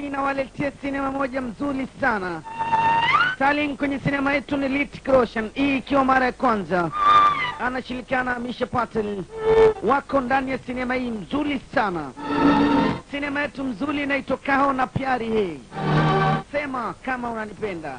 inawaletea sinema moja mzuri sana. Starring kwenye sinema yetu ni Hrithik Roshan, hii ikiwa mara ya kwanza. Anashirikiana Amisha Patel. Wako ndani ya sinema hii mzuri sana. Sinema yetu mzuri inaitwa Kaho na Pyari Hai. Sema kama unanipenda.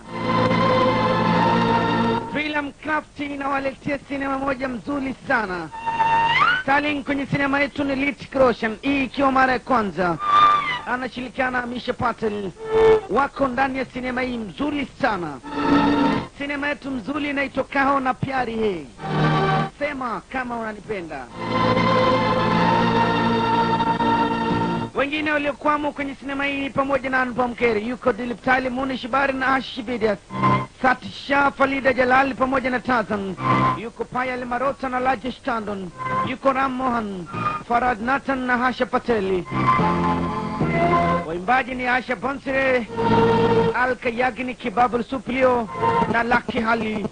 Film Craft inawaletea sinema moja mzuri sana. Starring kwenye sinema yetu ni Hrithik Roshan, hii ikiwa mara ya kwanza. Anashirikiana Amisha Patel. Wako ndani ya sinema hii mzuri sana. Sinema yetu mzuri inaitwa Kaho na Pyari Hai. Sema kama unanipenda. Wengine waliokuwamo kwenye sinema hii pamoja na Anupam Kher, yuko Dilip Tali, Munish Bari na Ashish Vidyas, Satisha Falida Jalal pamoja na Tazan, yuko Payal Marota na Rajesh Tandon, yuko Ram Mohan, Farad Nathan na Hasha Pateli. Waimbaji ni Asha Bonsire, Alka Yagnik, Babul Suplio na Lucky Hali.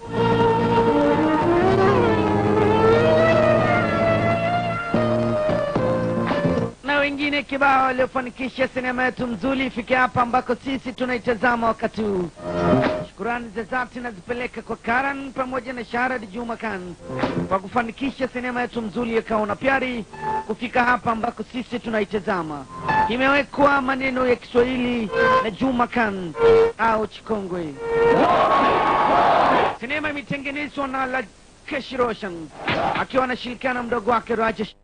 Na wengine kibao waliofanikisha sinema yetu mzuri ifike hapa ambako sisi tunaitazama wakati huu. Shukrani za dhati nazipeleka kwa Karan pamoja na Sharad Juma Khan kwa kufanikisha sinema yetu mzuri ya Kaho na Pyari kufika hapa ambako sisi tunaitazama. Imewekwa maneno ya Kiswahili na Juma Khan au Chikongwe. Sinema imetengenezwa na Hrithik Roshan akiwa anashirikiana mdogo wake Rajesh.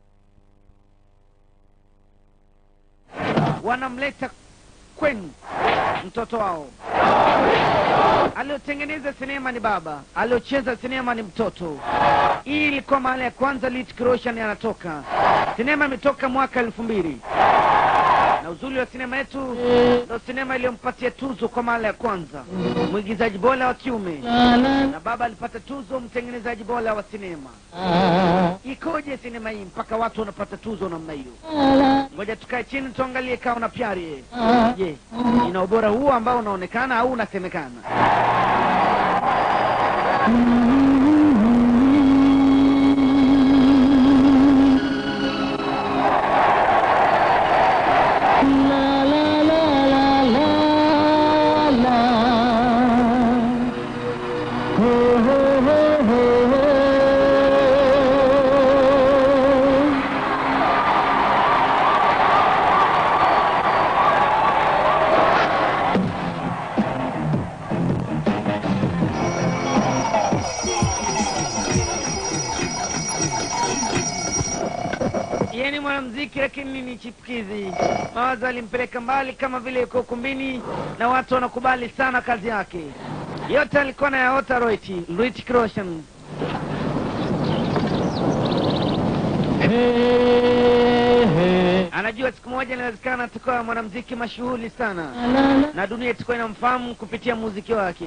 Wanamleta kwenu mtoto wao. Aliotengeneza sinema ni baba, aliocheza sinema ni mtoto. Hii ilikuwa mara ya kwanza Hrithik Roshan anatoka. Sinema imetoka mwaka 2000. Na uzuri wa sinema yetu ndio sinema iliyompatia tuzo kwa mara ya kwanza mwigizaji bora wa kiume, na baba alipata tuzo mtengenezaji bora wa sinema. Ikoje sinema hii mpaka watu wanapata tuzo namna hiyo? Ngoja tukae chini tuangalie Kaho na Pyari. Je, ina ubora huo ambao unaonekana au unasemekana? Mwanamuziki lakini ni chipukizi. Mawazo alimpeleka mbali kama vile yuko ukumbini na watu wanakubali sana kazi yake. Yote alikuwa na yaota Hrithik Roshan. Anajua siku moja inawezekana atakuwa mwanamuziki mashuhuri sana na dunia itakuwa inamfahamu kupitia muziki wake.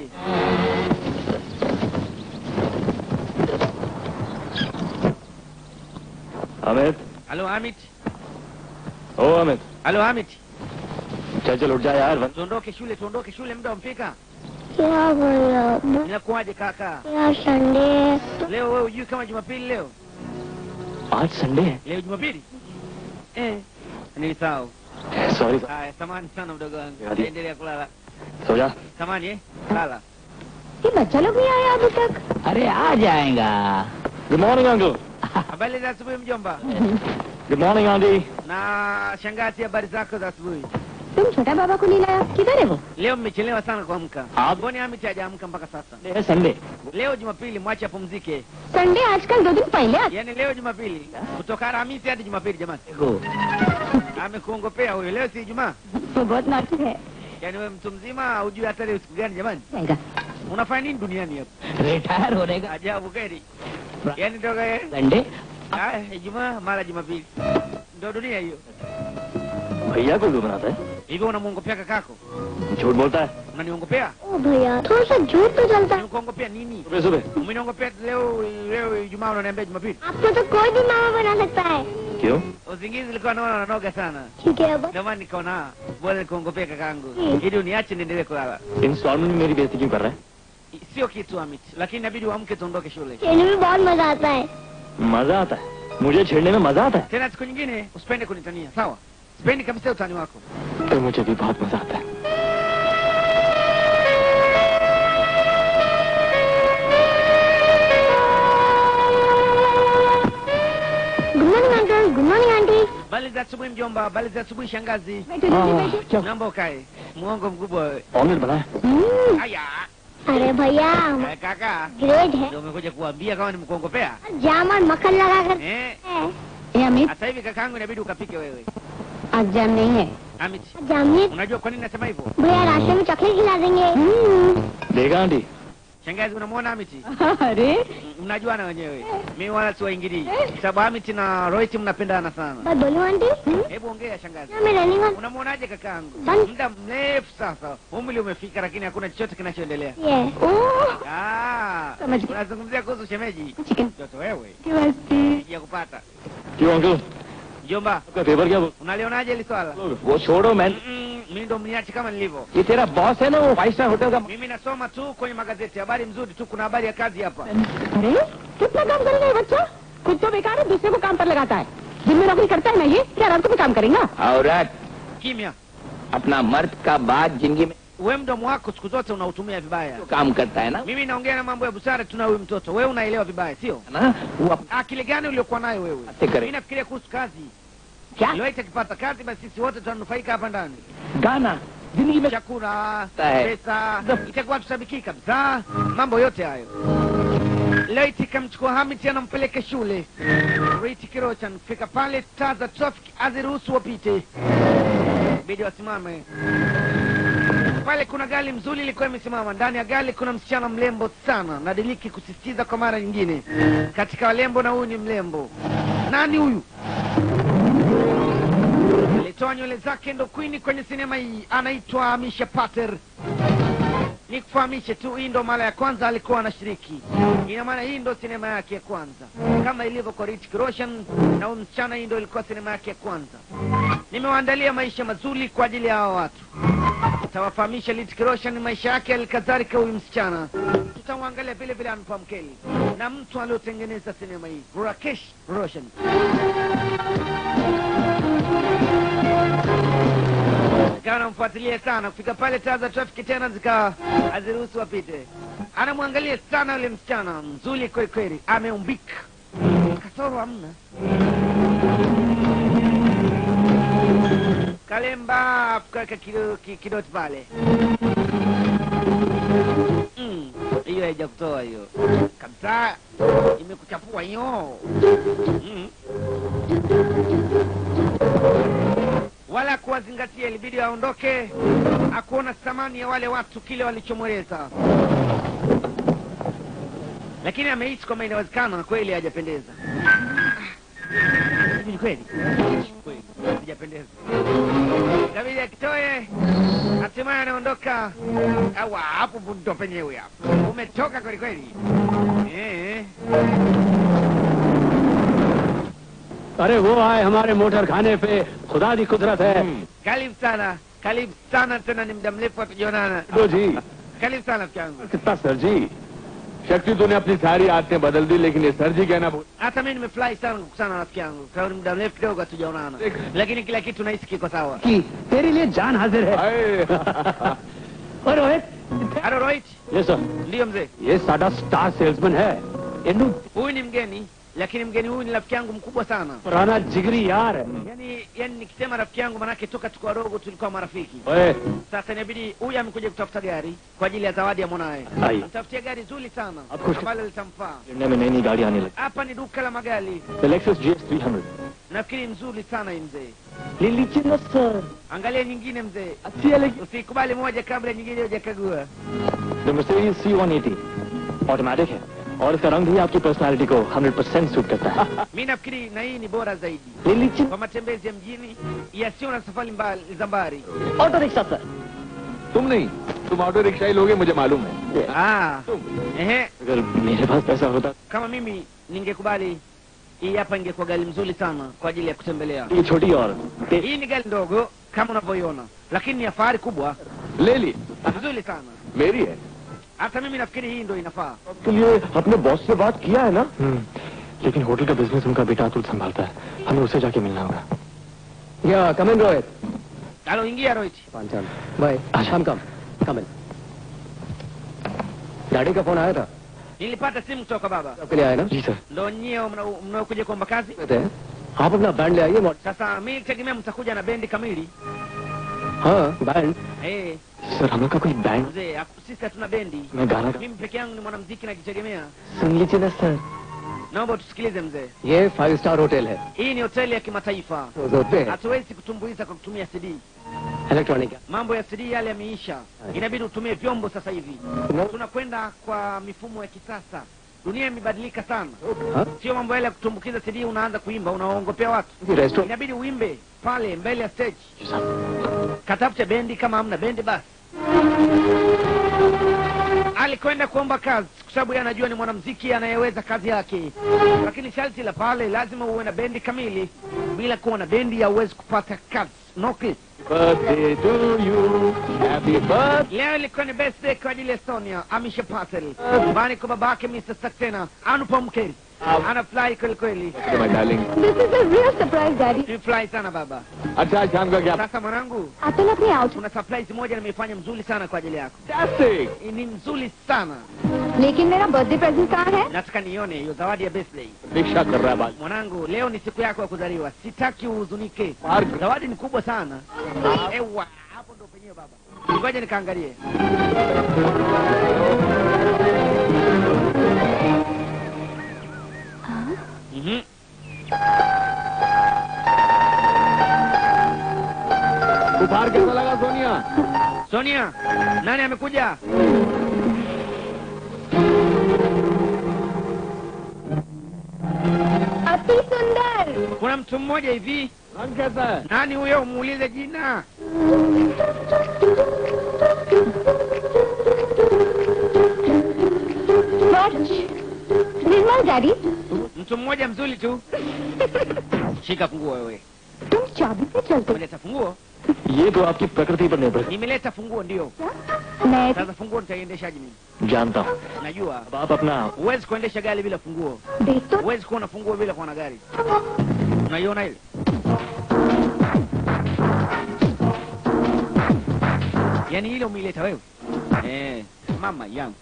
Amit. Hello Amit. Oh Amit. Hello Amit. चल उठ जा यार. Tuondoke shule muda umefika. क्या बोल रहा? Inakuaje kaka? यार Sunday. Leo wewe hujui kama Jumapili leo? आज Sunday है. Leo Jumapili? Nilisahau. Sorry. Haya, samahani sana mdogo wangu. Endelea kulala. सो जा. Samahani lala. ये बच्चा लोग नहीं आया अभी तक? अरे आ जाएगा. Good morning uncle. Habari za asubuhi mjomba. Good morning auntie. Na shangazi, habari zako za asubuhi? तुम छोटा बाबा को नहीं लाया? किधर है वो? Leo mmechelewa sana kuamka. Mbona Amit hajaamka mpaka sasa? Today is Sunday. Leo Jumapili, mwache apumzike. Sunday आजकल 2 दिन पहले आता. Yaani leo Jumapili, kutoka Alhamisi hadi Jumapili jamani. देखो Amekuongopea huyo, leo si Ijumaa. वो बहुत नाटक है. Yaani wewe mtu mzima hujui hata leo siku gani jamani? जाएगा. Unafanya nini duniani hapo? Retire होने का Ajabu kweli. Yaani toka Sunday Ijumaa mara Jumapili. Ndio dunia hiyo. भैया को क्यों बनाता है? Hivyo unamuongopea kakako? झूठ बोलता है. Unaniongopea? ओ भैया थोड़ा सा झूठ तो चलता है. Unaniongopea nini? सुबह सुबह. Umeniongopea leo Ijumaa unaniambia Jumapili? आपको तो कोई भी मामा बना सकता है. क्यों? Usingizi nilikuwa naona unanoga sana. ठीक है अब. Ndio maana nikaona bora nikuongopea kakangu. Ili uniache niendelee kulala. Instalment में मेरी बेइज्जती क्यों कर रहा है? Sio kitu Amit, lakini inabidi uamke tuondoke shule. खेलने में बहुत मजा आता है. मजा आता है. मुझे छेड़ने में मजा आता है. Tena siku nyingine usipende kunitania, sawa? Sipendi kabisa utani wako. पे मुझे भी बहुत मजा आता है। Good morning uncle, good morning aunty. Bali za asubuhi mjomba, bali za asubuhi shangazi. क्या Naomba ukae. Muongo mkubwa wewe. Omelette बना है? Haya. अरे भैया Kaka, ग्रेट है। ndio umekuja kuambia kama nimekuongopea? जाम और मक्खन लगा कर Eh, Amit, sasa hivi kakaangu inabidi ukapike wewe. आज जाम नहीं है। Amit, जामित unajua kwa nini nasema hivyo? भैया रास्ते में चॉकलेट खिला देंगे। देगा आंटी? Shangazi unamwona Amiti? अरे Mnajuana wenyewe. Mimi wala siwaingilii. Sababu Amiti na Rohit mnapendana sana. बात बोलूं आंटी? Hebu ongea shangazi. मैं रनिंग और Unamwonaje kakaangu? Bali- Muda mrefu sasa. Umri umefika lakini hakuna chochote kinachoendelea. ये Ah, समझ गया। unazungumzia kuhusu shemeji. Chicken Mtoto wewe. नमस्ते। Ya kupata. क्यों uncle? Mjomba, आपका पेपर क्या? unalionaje hili swala? वो छोड़ो मैं। Mimi ndo mniache kama nilivyo. ये तेरा बॉस है ना, वो 5 स्टार होटल का। Mimi nasoma tu kwenye magazeti. Habari mzuri tu, kuna habari ya kazi hapa. अरे कितना काम करेगा ये बच्चा? खुद तो बेकार है, दूसरे को काम पर लगाता है। दिन में नौकरी करता है ना ये, क्या रात को भी काम करेगा? औरत Kimya. अपना मर्द का बात जिंदगी में Wewe mdomo wako siku zote unautumia vibaya. जो काम करता है ना Mimi naongea na mambo ya busara, tuna huyu mtoto. Wewe unaelewa vibaya, sio? ना वो अपने Akili gani uliokuwa nayo wewe? Ate kare. Mimi nafikiria kuhusu kazi. क्या Leo akipata kazi basi sisi wote tunanufaika hapa ndani. गाना जिंदगी में Chakula, Sahi. pesa, itakuwa tusabiki kabisa. Mambo yote hayo. Leo ikamchukua Hamid anampeleka shule. Riti Kirochan fika pale taa za traffic aziruhusu wapite. Bidi wasimame. Pale kuna gari mzuri ilikuwa imesimama. Ndani ya gari kuna msichana mlembo sana. Nadiliki kusisitiza kwa mara nyingine. Katika walembo na huyu ni mlembo. Nani huyu? Alitoa nywele zake ndo queen kwenye sinema hii. Anaitwa Amisha Pater. Nikufahamishe tu, hii ndo mara ya kwanza alikuwa anashiriki. Ina maana hii ndo sinema yake ya kwanza, kama ilivyo kwa Hrithik Roshan na huyu msichana, hii ndo ilikuwa sinema yake ya kwanza. Nimewaandalia maisha mazuri kwa ajili ya hawa watu. Tutawafahamisha Hrithik Roshan maisha yake, alikadhalika huyu msichana. Tutamwangalia vile vile Anupam Kher na mtu aliotengeneza sinema hii, Rakesh Roshan. Nikawa namfuatilia sana, kufika pale taa za trafiki tena zikawa haziruhusu wapite. Anamwangalia sana yule msichana, mzuri kweli kweli, ameumbika, kasoro hamna. Kalemba kaweka kidoti pale. Hiyo haija kutoa hiyo kabisa, imekuchafua hiyo. Wala kuwazingatia, ilibidi aondoke, akuona thamani ya wale watu kile walichomweleza, lakini ameishi kwamba inawezekana kweli hajapendeza. Hivi kweli hajapendeza, kabidi akitoe, hatimaye anaondoka. Awa, hapo ndo penyewe hapo, umetoka kweli kweli. अरे वो आए हमारे मोटर खाने पे, खुदा दी कुदरत है। Karibu sana tena, ni muda mrefu hatujaonana. तो जी Karibu sana mchangu. कितना सर जी, शक्ति तूने अपनी सारी आदतें बदल दी, लेकिन ये सर जी कहना भूल। Hata mimi nimefurahi sana kukutana na rafiki yangu. Kwa ni muda mrefu kidogo hatujaonana, lakini kila kitu nahisi kiko sawa. कि तेरे लिए जान हाजिर है। और रोहित, Halo Rohit. ये सर, Ndiyo mzee. ये साडा स्टार सेल्समैन है। इन्नू Huyu ni mgeni, lakini mgeni huyu ni rafiki yangu mkubwa sana. पुराना जिगरी यार है। Yani nikisema rafiki yangu manake toka tukiwa wadogo tulikuwa marafiki. ओए, Sasa inabidi huyu amekuja kutafuta gari kwa ajili ya zawadi ya mwanae. Ai. Mtafutia gari zuri sana Of course. ambalo litamfaa. India में नई नई गाड़ी आने लगी। Hapa ni duka la magari. Lexus GX 300। Nafikiri nzuri sana hii mzee. ले लीजिए ना sir, Angalia nyingine mzee. अच्छी है लेकिन। Usikubali moja kabla nyingine hujakagua. The Mercedes C180 automatic है और इसका रंग भी आपकी पर्सनालिटी को 100% सूट करता है। Mimi nafikiri na hii ni bora zaidi ले लीजिए kwa matembezi ya mjini yasiyo na safari za mbali. Auto rickshaw sir. तुम नहीं, तुम ऑटो रिक्शा ही लोगे, मुझे मालूम है। अगर मेरे पास पैसा होता, Kama mimi ningekubali, hii hapa ingekuwa gari mzuri sana kwa ajili ya kutembelea. ये छोटी और Hii ni gari ndogo kama unavyoiona, lakini ni ya fahari kubwa, ले ली, nzuri sana. मेरी है। Hata mimi nafikiri hii ndo inafaa. के लिए अपने बॉस से बात किया है ना? लेकिन होटल का बिजनेस उनका बेटा अतुल संभालता है, हमें उसे जाके मिलना होगा। या come in Rohit, Halo, ingia Rohit. Panchal बाय आशाम कम इन डैडी का फोन आया था Nilipata simu kutoka baba. आपके लिए आया ना जी sir Ndio nyie mnaokuja kuomba kazi? कहते हैं आप अपना बैंड ले आइए Sasa mimi nitegemea mtakuja na bendi kamili. हाँ बैंड Eh, सर हम लोग का कोई band mzee, sisi hatuna bendi. मैं गाना Mimi peke yangu ni mwanamuziki najitegemea. सुन लीजिए ना सर Naomba tusikilize mzee. ये 5 स्टार होटल है Hii ni hoteli ya kimataifa. होते हैं Hatuwezi kutumbuiza kwa kutumia CD. Electronic Mambo ya CD yale yameisha. Inabidi utumie vyombo sasa hivi. No. Tunakwenda kwa mifumo ya kisasa. Dunia imebadilika sana. हाँ Sio mambo yale ya kutumbukiza CD unaanza kuimba unaongopea watu. Restaurant Inabidi uimbe pale mbele ya stage. जी साहब Katafute bendi, kama hamna bendi basi. Alikwenda kuomba kazi kwa sababu yeye anajua ni mwanamuziki anayeweza kazi yake, lakini sharti la pale lazima uwe na bendi kamili. Bila kuwa na bendi hauwezi kupata kazi. No clip. birthday to you happy birthday Leo ilikuwa ni birthday kwa ajili ya Sonia Amisha Patel, nyumbani kwa babake Mr. Saxena Anupam Kher. Anafurahi kweli kweli. my darling This is a real surprise, Daddy. Ni furahi sana baba. अच्छा आज शाम का क्या Sasa mwanangu, Atul apne out. kuna surprise moja nimeifanya mzuri sana kwa ajili yako. fantastic Ni mzuri sana. लेकिन मेरा birthday present कहाँ है? Nataka nione hiyo zawadi ya birthday. दीक्षा कर रहा है बात Mwanangu, leo ni siku yako ya kuzaliwa. Sitaki uhuzunike. Mark. Zawadi ni kubwa sana. Ewa, hapo ndo penyewe baba. Ngoja nikaangalie. Mhm. उपहार कैसा लगा सोनिया Sonia, nani amekuja? अति सुंदर. Kuna mtu mmoja hivi. रंग कैसा है Nani huyo? Muulize jina. Nirmal daddy, Mtu mmoja mzuri tu. Shika funguo wewe. तुम चाबी से चलते हो Umeleta funguo? ये तो आपकी प्रकृति पर निर्भर Nimeleta funguo ndio. क्या? मैं Sasa funguo nitaiendeshaje mimi? जानता हूँ Najua. अब आप अपना Huwezi kuendesha gari bila funguo. देख तो Huwezi kuwa na funguo bila kuwa na gari. Unaiona ile? Yaani ile umeileta wewe? Mama yangu.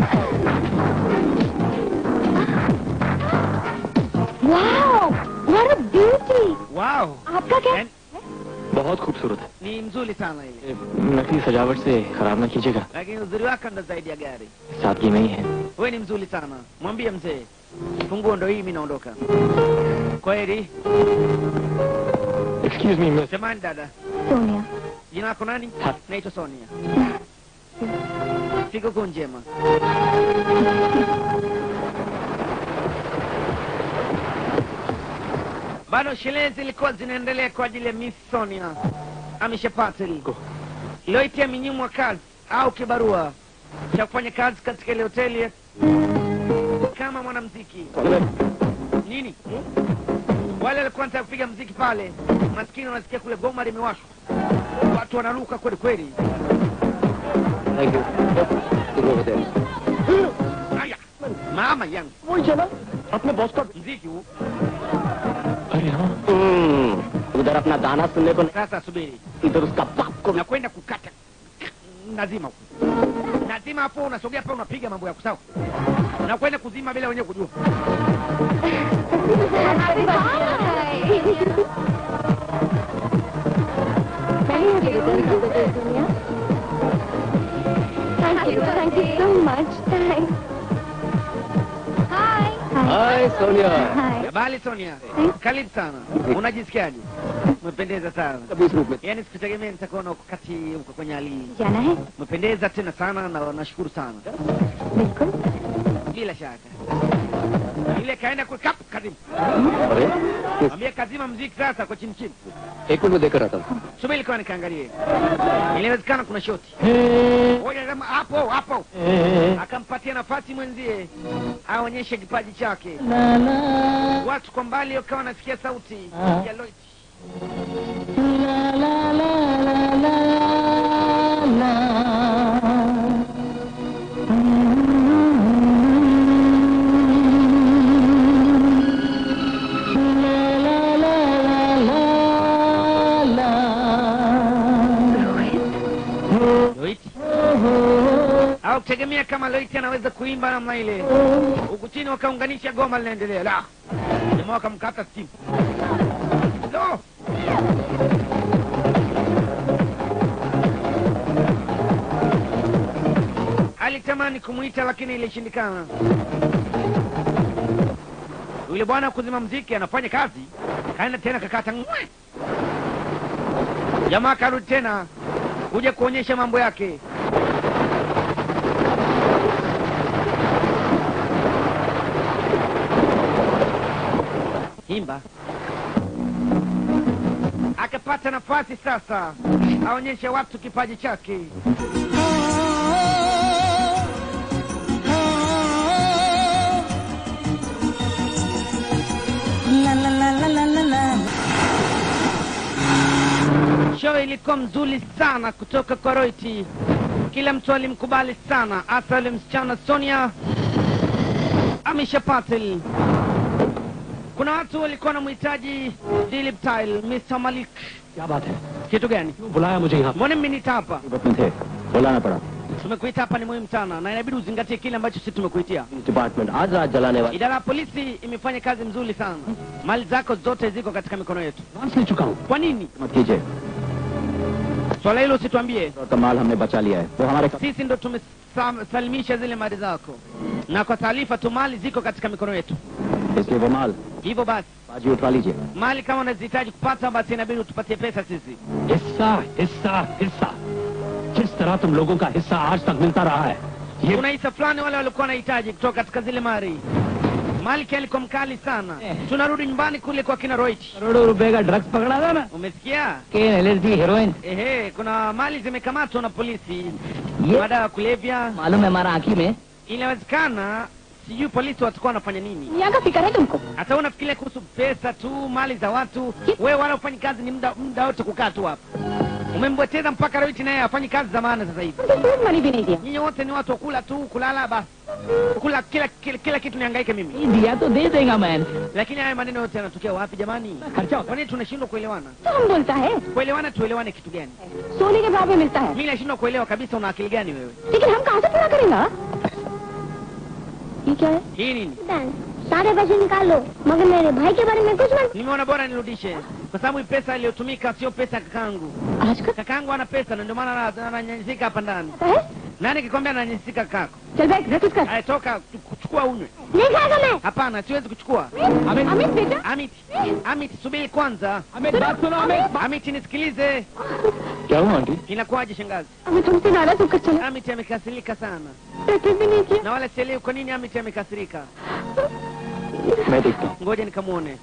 Wow, what a beauty. Wow. आपका क्या? Yaani, बहुत खूबसूरत है ni mzuri sana ile. ये नकली सजावट से खराब ना कीजिएगा Lakini uzuri wake ndo zaidi ya gari. सादगी नहीं है Wewe ni mzuri sana. Mwambie mzee. Funguo ndo hii, mimi naondoka. Kweli? Excuse me मैं Semani dada. Sonia. Jina lako nani? Ha. Naitwa Sonia. Sikukuu njema. Bado sherehe zilikuwa zinaendelea kwa ajili ya Miss Sonia Amisha Patel. Loite amenyimwa kazi au kibarua cha kufanya kazi katika ile hoteli kama mwanamuziki. Nini? Wale walikuwa wanataka kupiga muziki pale, maskini wanasikia kule goma limewashwa, watu wanaruka kweli kweli. Thank you सुबह hotel Aya, mama yangu, वही चला अपने बॉस का muziki huu. अरे हाँ उधर अपना गाना सुनने को Sasa subiri, इधर उसका बाप को nakwenda kukata nazima huko, nazima hapo, unasogea hapa, unapiga mambo yako sawa, nakwenda kuzima bila wenyewe kujua. Thank you so much. Thanks. Hi. Hi Sonia Hi. Bali Sonia, karibu sana. Unajisikiaje? Umependeza sana. कभी इस रूप में Yaani sikutegemea nitakuona wakati uko kwenye hali hii. जाना है? Umependeza tena sana na nashukuru sana. बिल्कुल. Bila shaka. Ile kaenda kwa kap karibu. अरे Mwambie kazima muziki sasa kwa chini chini. एक minute में देख कर आता हूँ Subiri kwa nikaangalie. Inawezekana kuna shoti. Ngoja kama hapo. Akampatia nafasi mwenzie aonyeshe kipaji chake. Watu kwa mbali wakawa wanasikia sauti ya Lloyd. Hautegemea kama Loiti anaweza kuimba namna ile. Huku chini wakaunganisha goma linaendelea. La. Jamaa wakamkata simu. No. Alitamani kumuita lakini ilishindikana. Yule bwana kuzima muziki anafanya kazi. Kaenda tena kakata. Jamaa karudi tena kuja kuonyesha mambo yake. Imba. Akapata nafasi sasa aonyeshe watu kipaji chake. La la la la la la la. Show ilikuwa mzuri sana kutoka kwa Roiti. Kila mtu alimkubali sana, hasa yule msichana Sonia Amisha Patel. Kuna watu walikuwa na mhitaji Dilip Tile, Mr. Malik. क्या बात है? Kitu gani? क्यों बुलाया मुझे यहाँ? Mbona mmenita hapa? में थे, बुलाना पड़ा। Tumekuita hapa ni muhimu sana na inabidi uzingatie kile ambacho sisi tumekuitia. Department आज रात जलाने वाला। Idara ya polisi imefanya kazi mzuri sana. Mali zako zote ziko katika mikono yetu. नॉन ले चुका हूँ। Kwa nini? मत कीजिए। Swala hilo usituambie. तो कमाल हमने बचा लिया है। वो हमारे Sisi ndo tumesalimisha zile mali zako. Na kwa taarifa tu mali ziko katika mikono yetu. इसलिए वो माल Hivyo basi, बाजी उठवा लीजिए। mali kama unazihitaji kupata basi inabidi utupatie pesa sisi. हिस्सा हिस्सा हिस्सा जिस तरह तुम लोगों का हिस्सा आज तक मिलता रहा है Kuna hisa fulani wale walikuwa wanahitaji kutoka katika zile mali. Mali alikuwa mkali sana. Tunarudi nyumbani kule kwa kina Roit. करोड़ों रुपए का ड्रग्स पकड़ा था ना Umesikia? केन LSD heroin Ehe, kuna mali zimekamatwa na polisi. Ye- Madawa ya kulevya. मालूम है हमारा आँखी में Inawezekana sijui polisi watakuwa wanafanya nini. यहाँ का फिक्र है तुमको? Hata unafikiria kuhusu pesa tu, mali za watu. Wewe wala ufanyi kazi ni muda wote kukaa tu hapa. Umembweteza mpaka Roit naye afanyi kazi za maana sasa hivi. हमको food money भी नहीं दिया। Nyinyi wote ni watu wa kula tu, kulala basi. Kula kila kitu nihangaike mimi. दिया तो दे देगा man Lakini haya maneno yote yanatokea wapi jamani? खर्चा Kwa nini tunashindwa kuelewana? तो हम बोलता है Kuelewana tuelewane kitu gani? सोने के भाव में मिलता है, Mimi nashindwa kuelewa kabisa una akili gani wewe? लेकिन हम कहाँ से पूरा करेंगे? ये क्या है? Hii nini? सारे पैसे निकाल लो, मगर मेरे भाई के बारे में कुछ मत। Nimeona bora nirudishe. Kwa sababu hii pesa iliyotumika sio pesa ya kakangu. आज का Kakangu ana pesa na ndio maana ananyanyasika hapa ndani. है? Nani kikwambia ananyanyasika kakako? चल बैठ, रसीद कर। Haya toka kuchukua unywe. नहीं खाएगा मैं। Hapana, siwezi kuchukua. अमित बेटा, Amit, subiri kwanza. हमें बात सुनो हमें Amit nisikilize. क्या हुआ आंटी? Inakuwaje shangazi? अमित तुमसे नाराज होकर चला। Amit amekasirika sana. रसीद भी नहीं किया। Na wala sielewi kwa nini Amit amekasirika. मैं देखता हूँ। Ngoja nikamuone.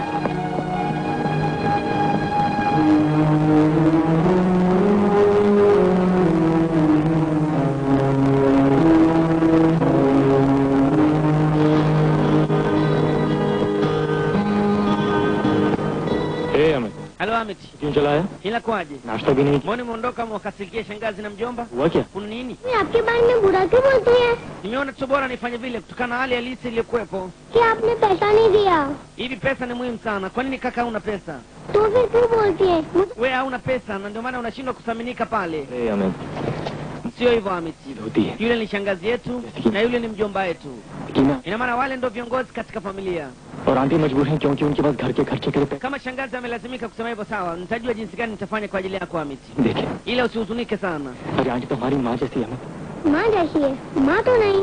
Amit Halo Amit, क्यों चलाया? inakuwaje? नाश्ता भी नहीं Mbona umeondoka mwakasirikia shangazi na mjomba? हुआ क्या? Kuna nini? मैं आपके बारे में बुरा क्यों बोलती है? Nimeona tu bora nifanye vile kutokana na hali halisi iliyokuwepo. कि आपने पैसा नहीं दिया, Hivi pesa ni muhimu sana. Kwa nini kaka huna pesa? तो फिर क्यों बोलती है? Wewe hauna pesa na ndio maana unashindwa kuthaminika pale. अरे अमित Sio hivyo Amit. होती है Yule ni shangazi yetu na yule ni mjomba wetu. Tina Ina maana wale ndio viongozi katika familia. और aunty मजबूर हैं क्योंकि उनके पास घर के खर्चे के लिए Kama shangazi amelazimika kusema hivyo sawa, nitajua jinsi gani nitafanya kwa ajili yako Amit. देखिए Ila usihuzunike sana. अरे आंटी तो हमारी माँ जैसी है अमित माँ जैसी है, माँ तो नहीं।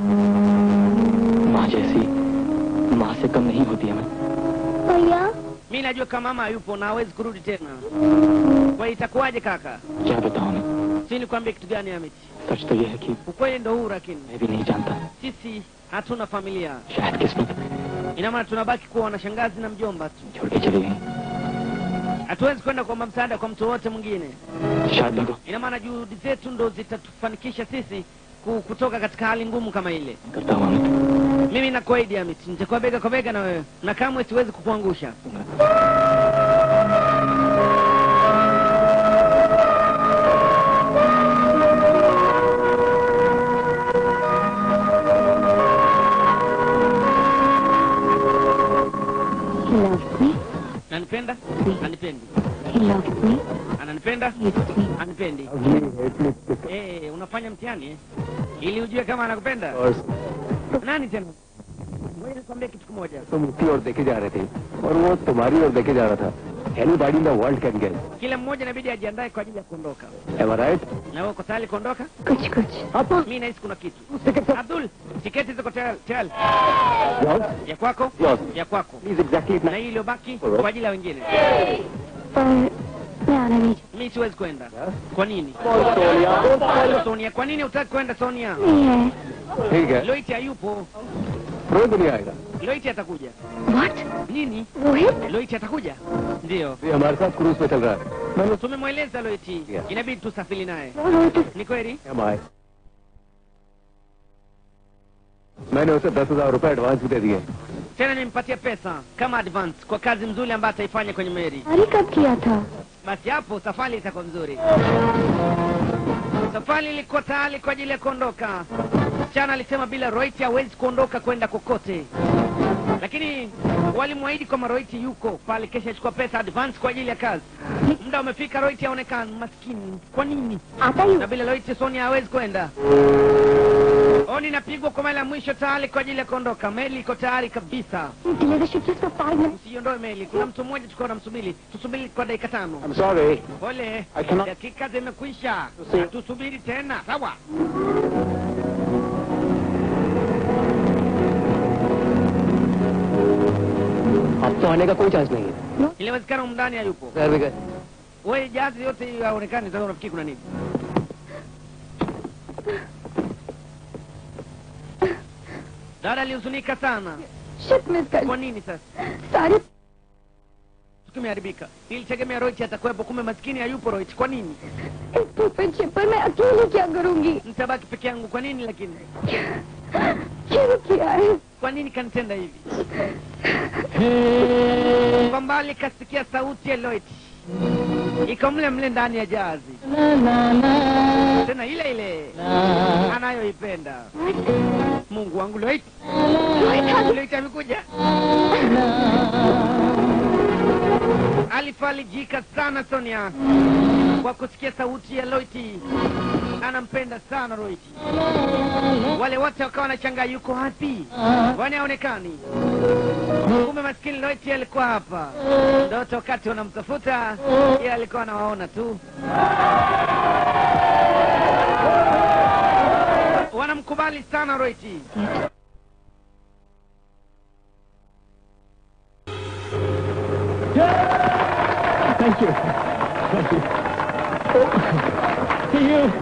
माँ जैसी माँ से कम नहीं होती अमित भैया, Mimi najua kama mama hayupo na hawezi kurudi tena. Kwa hiyo itakuwaje kaka? क्या बताऊँ Amit Si nikwambie kitu gani Amit? सच तो ये है कि Ukweli ndio huu lakini मैं भी नहीं जानता sisi hatuna familia. शायद किस्मत Ina maana tunabaki kuwa na shangazi na mjomba tu. छोड़ के चली गई Hatuwezi kwenda kuomba msaada kwa mtu wote mwingine. शायद लगो Ina maana juhudi zetu ndo zitatufanikisha sisi kutoka katika hali ngumu kama ile. करता हूँ Amit Mimi nakuahidi Amit, nitakuwa bega kwa bega na wewe na kamwe siwezi kukuangusha. he loves me, Nanipenda? Nanipendi. he loves me, Ananipenda? Anipendi? Unafanya mtihani eh? Ili ujue kama anakupenda? Nani tena? Ngoja nikwambie kitu kimoja. तुम उसकी ओर देखे जा रहे थे और वो तुम्हारी ओर देखे जा रहा था. Anybody in the world can guess. Kila mmoja inabidi ajiandae kwa ajili ya kuondoka. Am I right? Na wewe uko tayari kuondoka? कुछ Hapo mimi nahisi kuna kitu. Abdul, tiketi ziko tayari. Yours? Ya kwako? Yours. Ya kwako. Please exactly. Na hii iliyobaki kwa ajili ya wengine. पर मैं आना नहीं Mimi siwezi kwenda. Kwa nini? Sonia. Sonia, kwa nini hutaki kwenda Sonia? नहीं है ठीक है. Loit hayupo. Rohit नहीं आएगा. Loit atakuja. What Nini? Rohit Loit atakuja? Ndio. ये हमारे साथ क्रूज पे चल रहा है. मैंने Tumemweleza Loit. Yeah. Inabidi tusafiri naye. वो Rohit Ni kweli? Am I? मैंने उसे 10,000 रुपए एडवांस भी दे दिए. Tena nimpatie pesa kama advance kwa kazi nzuri ambayo ataifanya kwenye meli. अरे कब किया था Basi hapo safari itakuwa nzuri. Safari ilikuwa tayari kwa ajili ya kuondoka. Msichana alisema bila Roit hawezi kuondoka kwenda kokote, lakini walimwahidi kwamba Roit yuko pale, kesha achukua pesa advance kwa ajili ya kazi. Muda umefika, Roit haonekani. Maskini, kwa nini? आता ही Na bila Roit Sonia hawezi kwenda. Oni napigwa kwa mara ya mwisho tayari kwa ajili ya kuondoka. Meli iko tayari kabisa. Leadership just for 5 minutes Usiondoe meli. Kuna mtu mmoja tulikuwa tunamsubiri. Tusubiri kwa dakika 5. I'm sorry. Pole. I cannot- Dakika zimekwisha. Tusubiri tena. Sawa. अब तो आने का कोई चांस नहीं है. Inawezekana mndani hayupo. There we go. Wewe jazi yote hiyo haonekani, sasa unafikiri kuna nini? Dada alihuzunika sana. Shit miss कर Kwa nini sasa? सारे Tumeharibika. Ilitegemea Roit atakuwepo, kumbe maskini hayupo Roit. Kwa nini? इस stupid ship पर मैं अकेले क्या करूंगी Nitabaki peke yangu. Kwa nini lakini? क्यों किया है Kwa nini kanitenda hivi? Kwa mbali kasikia sauti ya Loit. Iko mle mle ndani ya jazi. Tena ile ile anayoipenda. Mungu wangu, Loit. Loit amekuja. Alifarijika sana Sonia kwa kusikia sauti ya Loit. Anampenda sana Loit. Wale wote wakawa wanashangaa yuko wapi? Kwani haonekani? Kumbe maskini Loit alikuwa hapa. Ndoto wakati wanamtafuta, yeye alikuwa anawaona tu. Wanamkubali sana Loit. Thank you. Thank you. See you.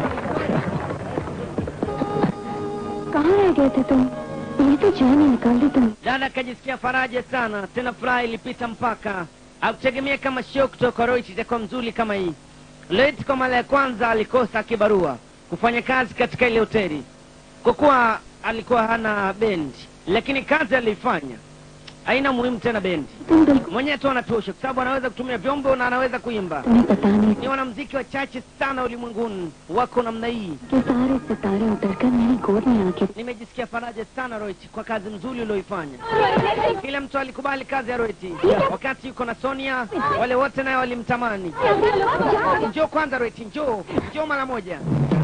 कहाँ रह गए थे तुम ये तो जान ही निकाल दी तुम Dada akajisikia faraja sana, tena furaha ilipita mpaka. Hakutegemea kama show kutoka Loit itakuwa mzuri kama hii. Loit kwa mara ya kwanza alikosa kibarua kufanya kazi katika ile hoteli, kwa kuwa alikuwa hana bendi, lakini kazi aliifanya. Haina muhimu tena bendi, तुम बिल्कुल mwenyewe tu anatosha, kwa sababu anaweza kutumia vyombo na anaweza kuimba. तुम्हें पता नहीं Ni wanamuziki wachache sana ulimwenguni wako namna hii. कि सारे सितारे उतरकर मेरी गोद में आके Nimejisikia faraja sana Roit kwa kazi nzuri ulioifanya. Kila mtu alikubali kazi ya Roit. Wakati yuko na Sonia, wale wote naye walimtamani. Njoo kwanza Roit, njoo mara moja.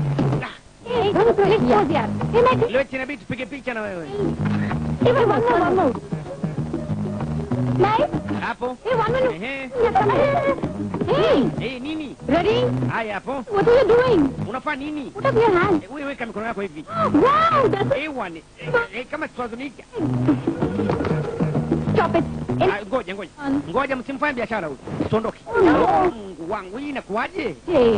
Roit, inabidi tupige picha na wewe. Hapo. Ehe. Nini? Ready? Haya hapo. What are you doing? Unafanya nini? Put up your hand. Wewe weka mikono yako hivi. Wow, that's Ewan. Kama tuwazunika. stop it. Ngoja msimfanye biashara huyu. Tuondoke. Mungu wangu, hii inakuaje? Hey.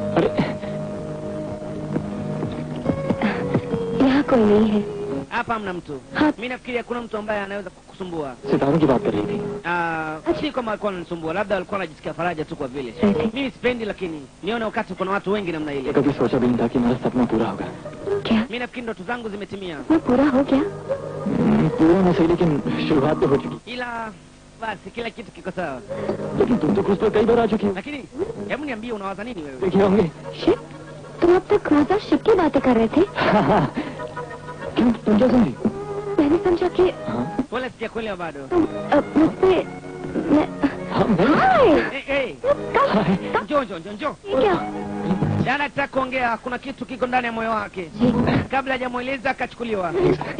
यहाँ कोई नहीं है Hapa hamna mtu. Mimi nafikiria kuna mtu ambaye anaweza kukusumbua. सितारों की बात कर रही थी. Si kama alikuwa ananisumbua, labda alikuwa anajisikia faraja tu kwa vile. Mimi sipendi, lakini nione wakati kuna watu wengi namna ile. कभी सोचा भी नहीं था कि मेरा सपना पूरा होगा. क्या Mimi nafikiri ndoto zangu zimetimia. वो पूरा हो गया पूरा नहीं सही लेकिन शुरुआत तो हो चुकी. Ila basi kila kitu kiko sawa. लेकिन तुम तो क्रूज पर कई बार आ चुकी हो. Lakini hebu niambie unawaza nini wewe? देखे होंगे. शिप तुम अब तक क्रूज और शिप की बातें कर रहे थे क्यों तुम क्या समझी? मैंने समझा कि Wala sijakuelewa bado. तुम अब मुझसे मैं Njoo. Jana nataka kuongea, kuna kitu kiko ndani ya moyo wake. Kabla hajamweleza akachukuliwa.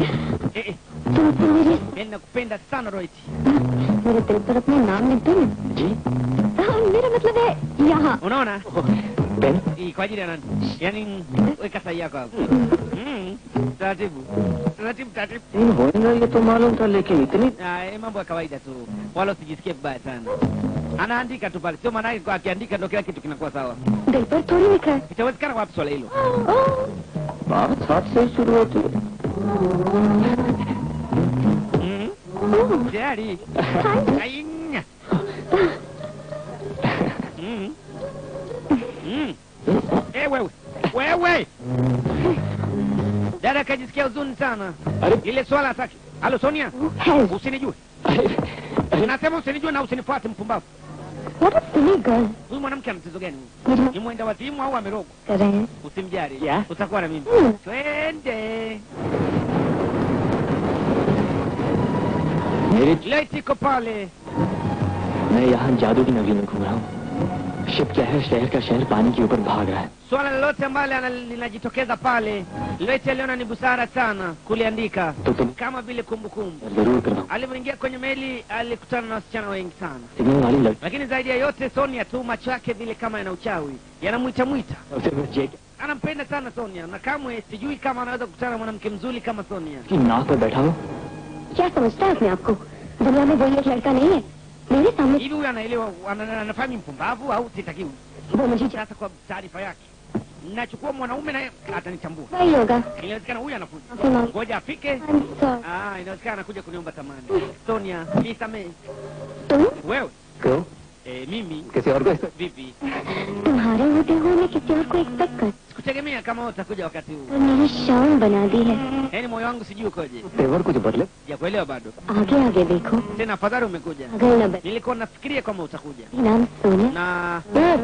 Mimi nakupenda sana Rohiti. मेरे दिल पर अपना नाम लिख दो जी। मेरा मतलब है यहाँ। Unaona? Hii kwa ajili ya nani? Yaani weka sahihi yako hapo. Taratibu. होएगा ये तो मालूम था लेकिन इतनी mambo ya kawaida tu. Wala usijisikie vibaya sana. Anaandika tu pale. Sio maana yake akiandika ndio kila kitu kinakuwa sawa. दिल पर थोड़ी लिखा है। Itawezekana wapi swala hilo? बात साथ से ही शुरू होती है Daddy. Ainya. Wewe. Dada kajisikia huzuni sana. Ile swala hataki. Halo Sonia. Usinijue. Nasema usinijue na usinifuate mpumbavu. What a silly girl. Huyu mwanamke ana mchezo gani? Ni mwenda wazimu au amerogwa? कर रहे हैं। Usimjali. Utakuwa na mimi. Twende. Leti ko pale. मैं यहाँ जादू की नगरी में घूम रहा हूँ शिप क्या है शहर का शहर पानी के ऊपर भाग रहा है Swala lolote ambalo linajitokeza pale, Loite aliona ni busara sana kuliandika kama vile kumbukumbu. जरूर करना Alipoingia kwenye meli alikutana na wasichana wengi sana. Signal वाली लड़की Lakini zaidi ya yote Sonia tu macho yake vile kama yana uchawi, yanamwita. Anampenda sana Sonia na kamwe sijui kama anaweza kukutana na mwanamke mzuri kama Sonia. की नाक पर बैठा हो क्या समझता है अपने आप को? दुनिया में वही एक लड़का नहीं है मेरे सामने। Hivi huyu anaelewa anafahamu mpumbavu au sitakiwi? वो मुझे Sasa kwa taarifa yake, nachukua mwanaume na atanichambua. वही होगा। Inawezekana huyu anakuja. माफी मांग। Ngoja afike. I'm sorry। Inawezekana anakuja kuniomba tamani. Sonia, nisamehe. तुम Wewe? क्यों Mimi किसी और को vipi? तुम्हारे होते हुए मैं किसी और को एक्सपेक्ट कर Sikutegemea kama wewe utakuja wakati huu. और मेरी शान बना दी है। Yaani moyo wangu sijui ukoje. तेवर कुछ बदले Sijakuelewa bado. आगे आगे देखो Tena afadhali umekuja. अगर न बदले Nilikuwa nafikiria kama utakuja. नाम Sonia. Na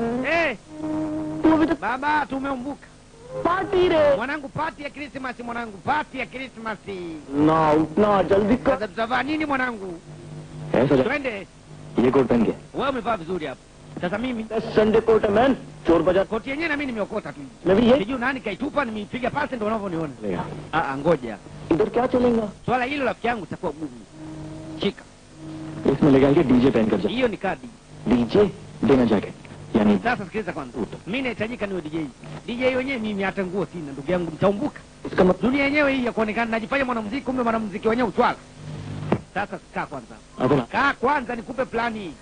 baba tumeumbuka. Party रे Mwanangu party ya Christmas mwanangu, party ya Christmas. ना उठना जल्दी कर Sasa tutavaa nini mwanangu? ऐसा Twende. ये कोट पहन के Wewe umevaa vizuri hapo. Sasa mimi Sunday coat है man Chor Bazaar koti yenyewe na mimi nimeokota tu. मैं भी ये Sijui nani kaitupa nimeipiga pasi ndio unavyoniona. लेगा Ngoja. इधर क्या चलेगा Swala hilo rafiki yangu itakuwa gumu. Shika. इसमें लगा के डीजे पहन कर जा Hiyo ni kadi. डीजे देना जाके यानी Sasa sikiliza kwanza. Mimi nahitajika niwe DJ. DJ wenyewe mimi hata nguo sina ndugu yangu mtaumbuka. इसका मतलब Dunia yenyewe hii ya kuonekana najifanya mwanamuziki kumbe mwanamuziki wenyewe uchwala. Sasa kaa kwanza. अपना Kaa kwanza nikupe plani.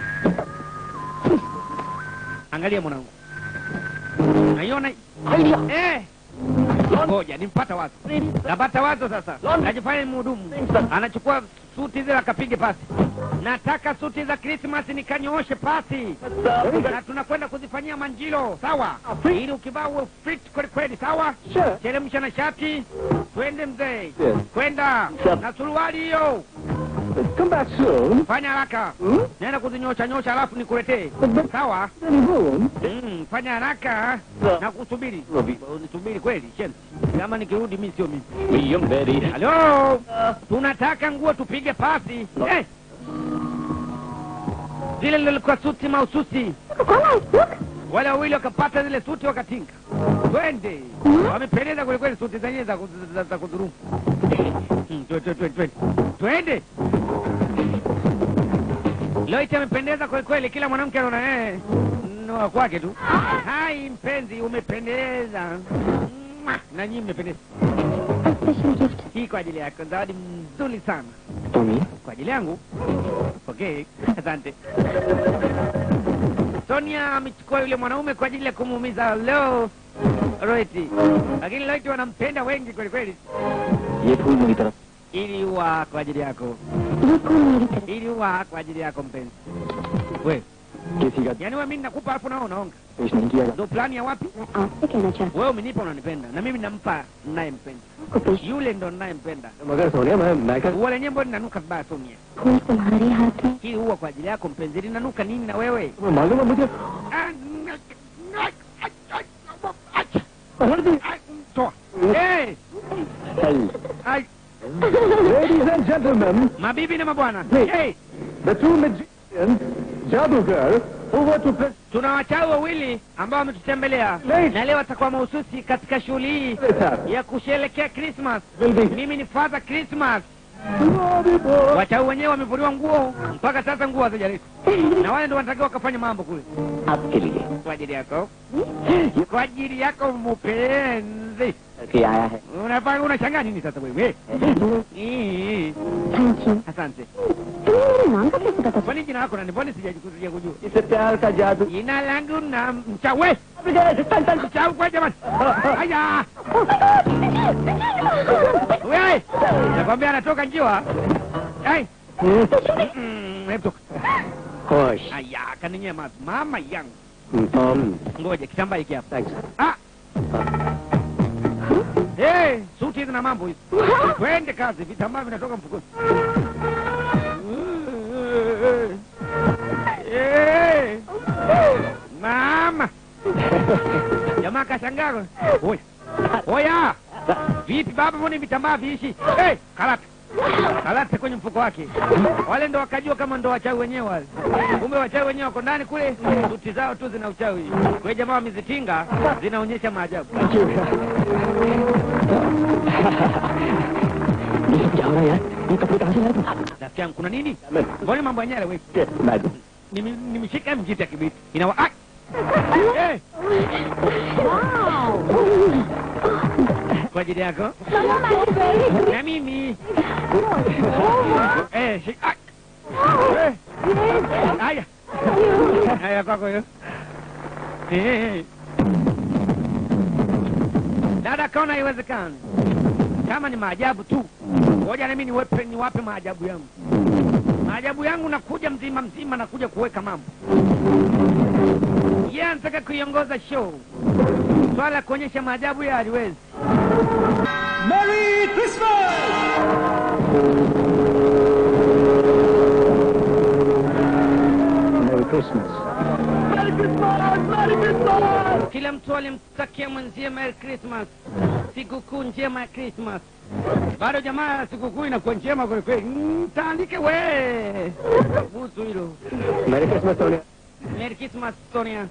Angalia mwanangu. Unaiona? Ngoja nimpata wazo. Napata wazo sasa. Najifanya mhudumu. Anachukua suti zile akapige pasi. Nataka suti za Christmas nikanyooshe pasi. Na tunakwenda kuzifanyia manjilo, sawa? Ili ukivaa uwe fit kweli kweli, sawa? Teremsha na shati. Twende mzee. Kwenda na suruali hiyo. come back soon Fanya haraka. Nenda kuzinyosha nyosha alafu nikuletee. Sawa? Fanya haraka na kusubiri. Nisubiri kweli, shen. Kama nikirudi mimi sio mimi. I'm ready Halo? Tunataka nguo tupige pasi. Zile lilikuwa suti mahususi. Wale wawili wakapata zile suti wakatinga. Twende. Wamependeza kweli kweli suti zenyewe za kudhulumu. Twende. Loite amependeza kweli kweli, kila mwanamke anaona no kwake tu. Hai mpenzi, umependeza. Na nyinyi mmependeza. Special gift. Hii kwa ajili yako, zawadi nzuri sana. Tommy Kwa ajili yangu. Okay, asante. Sonia amechukua yule mwanaume kwa ajili ya kumuumiza leo Rohiti. Lakini Rohiti wanampenda wengi kweli kweli. ये फूल मेरी तरफ Ili huwa kwa ajili yako. ये कौन मेरी तरफ? Ili huwa kwa ajili yako mpenzi. Wewe, किसी का yaani wewe mimi nakupa alafu nao unaonga. पेश नहीं किया Ndio plani ya wapi? मैं आपसे कहना चाहती Wewe umenipa unanipenda na mimi nampa ninayempenda. हूँ को पेश Yule ndo ninayempenda. मगर सोनिया मैं क्या Wale nyembo linanuka vibaya Sonia. फूल तुम्हारे हाथ में। Hii huwa kwa ajili yako mpenzi, linanuka nini na wewe? मालूम है मुझे Toa. Ai, Ladies and gentlemen, mabibi na mabwana. the two magicians, जादूगर वो तो Tuna wachawi wawili ambao wametutembelea na leo watakuwa mahususi katika shughuli hii ya kusherehekea Christmas. Mimi ni Father Christmas. Wachawi wenyewe wamevuliwa nguo mpaka sasa nguo hazijaleta. Na wale ndio wanatakiwa wakafanya mambo kule. आपके लिए Kwa ajili yako. Kwa ajili yako mpenzi. के आया है. Unafanya unashangaa nini sasa wewe? Thank you. Asante. तुम्हें मेरे नाम का कैसे पता Kwani jina lako nani? Mbona sijajikusudia kujua? इसे प्यार का जादू. Jina langu na mchawi. Mchawi kwa jamani. Haya. Wewe. Nakwambia anatoka njiwa. Hai. Hebu. खुश. Haya, kaninye mama yangu. हम Ngoja kitambaa hiki hapa. Thanks. Ah. Suti hizi na mambo hizi. Twende kazi, vitambaa vinatoka mfukoni. Mama. Jamaa kashangaa. Oya. Oya. Vipi baba, mbona vitambaa viishi? Kalata. Kalata kwenye mfuko wake. Wale ndo wakajua kama ndo wachawi wenyewe wale. Kumbe wachawi wenyewe wako ndani kule, suti zao tu zina uchawi. Kwa jamaa wamezitinga, zinaonyesha maajabu. क्या हो रहा है यार? ये कपड़े कहाँ से लाए तुम? Rafiki yangu kuna nini? Mbona mambo yenyewe wewe? Madam. Nimeshika mjita kibiti. Inawa kwa ajili yako. Na mimi. Shika. Haya. Haya kwako hiyo. Dada, kaona haiwezekani. Kama ni maajabu tu, ngoja na mimi niwape maajabu yangu. Maajabu yangu nakuja mzima mzima, nakuja kuweka mambo. Yeye anataka kuiongoza show. Swala kuonyesha maajabu ya haliwezi. Merry Christmas! Merry Christmas. Merry Christmas! Merry Christmas! Kila mtu alimtakia mwenzie Merry Christmas. Sikukuu njema ya Christmas. Bado jamaa, sikukuu inakuwa njema kweli kweli. Taandike we. Busu hilo. Merry Christmas, Sonia. Merry Christmas, Sonia.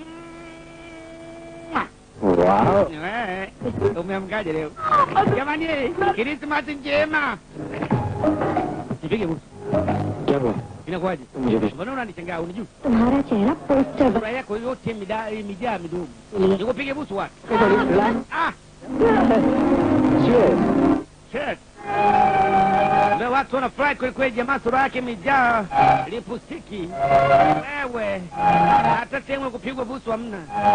Wow. Umeamkaje leo? Jamani, Christmas njema. Nipige busu. क्या हुआ? Inakuwaje? मुझे भी. Mbona unanichangaa unijui? तुम्हारा चेहरा poster Sura yako yote imejaa midomo. Nikupige busu wapi? Ah! Cheers. Cheers. Leo watu wanafurahi kweli kweli, jamaa sura yake imejaa lipustiki. Wewe hata sehemu kupigwa busu hamna.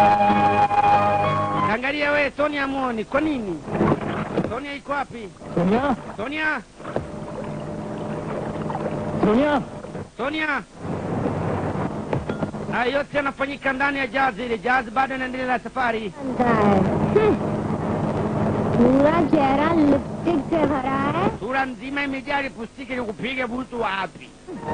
Angalia wewe, Sonia muone. Kwa nini? Sonia iko wapi? Sonia? Sonia? Sonia? Sonia? Hayo yote yanafanyika ndani ya jazi ile. Jazi bado inaendelea na safari. पूरा चेहरा लिपस्टिक से भरा है। Sura nzima imejaa lipustiki, nikupiga busu wapi?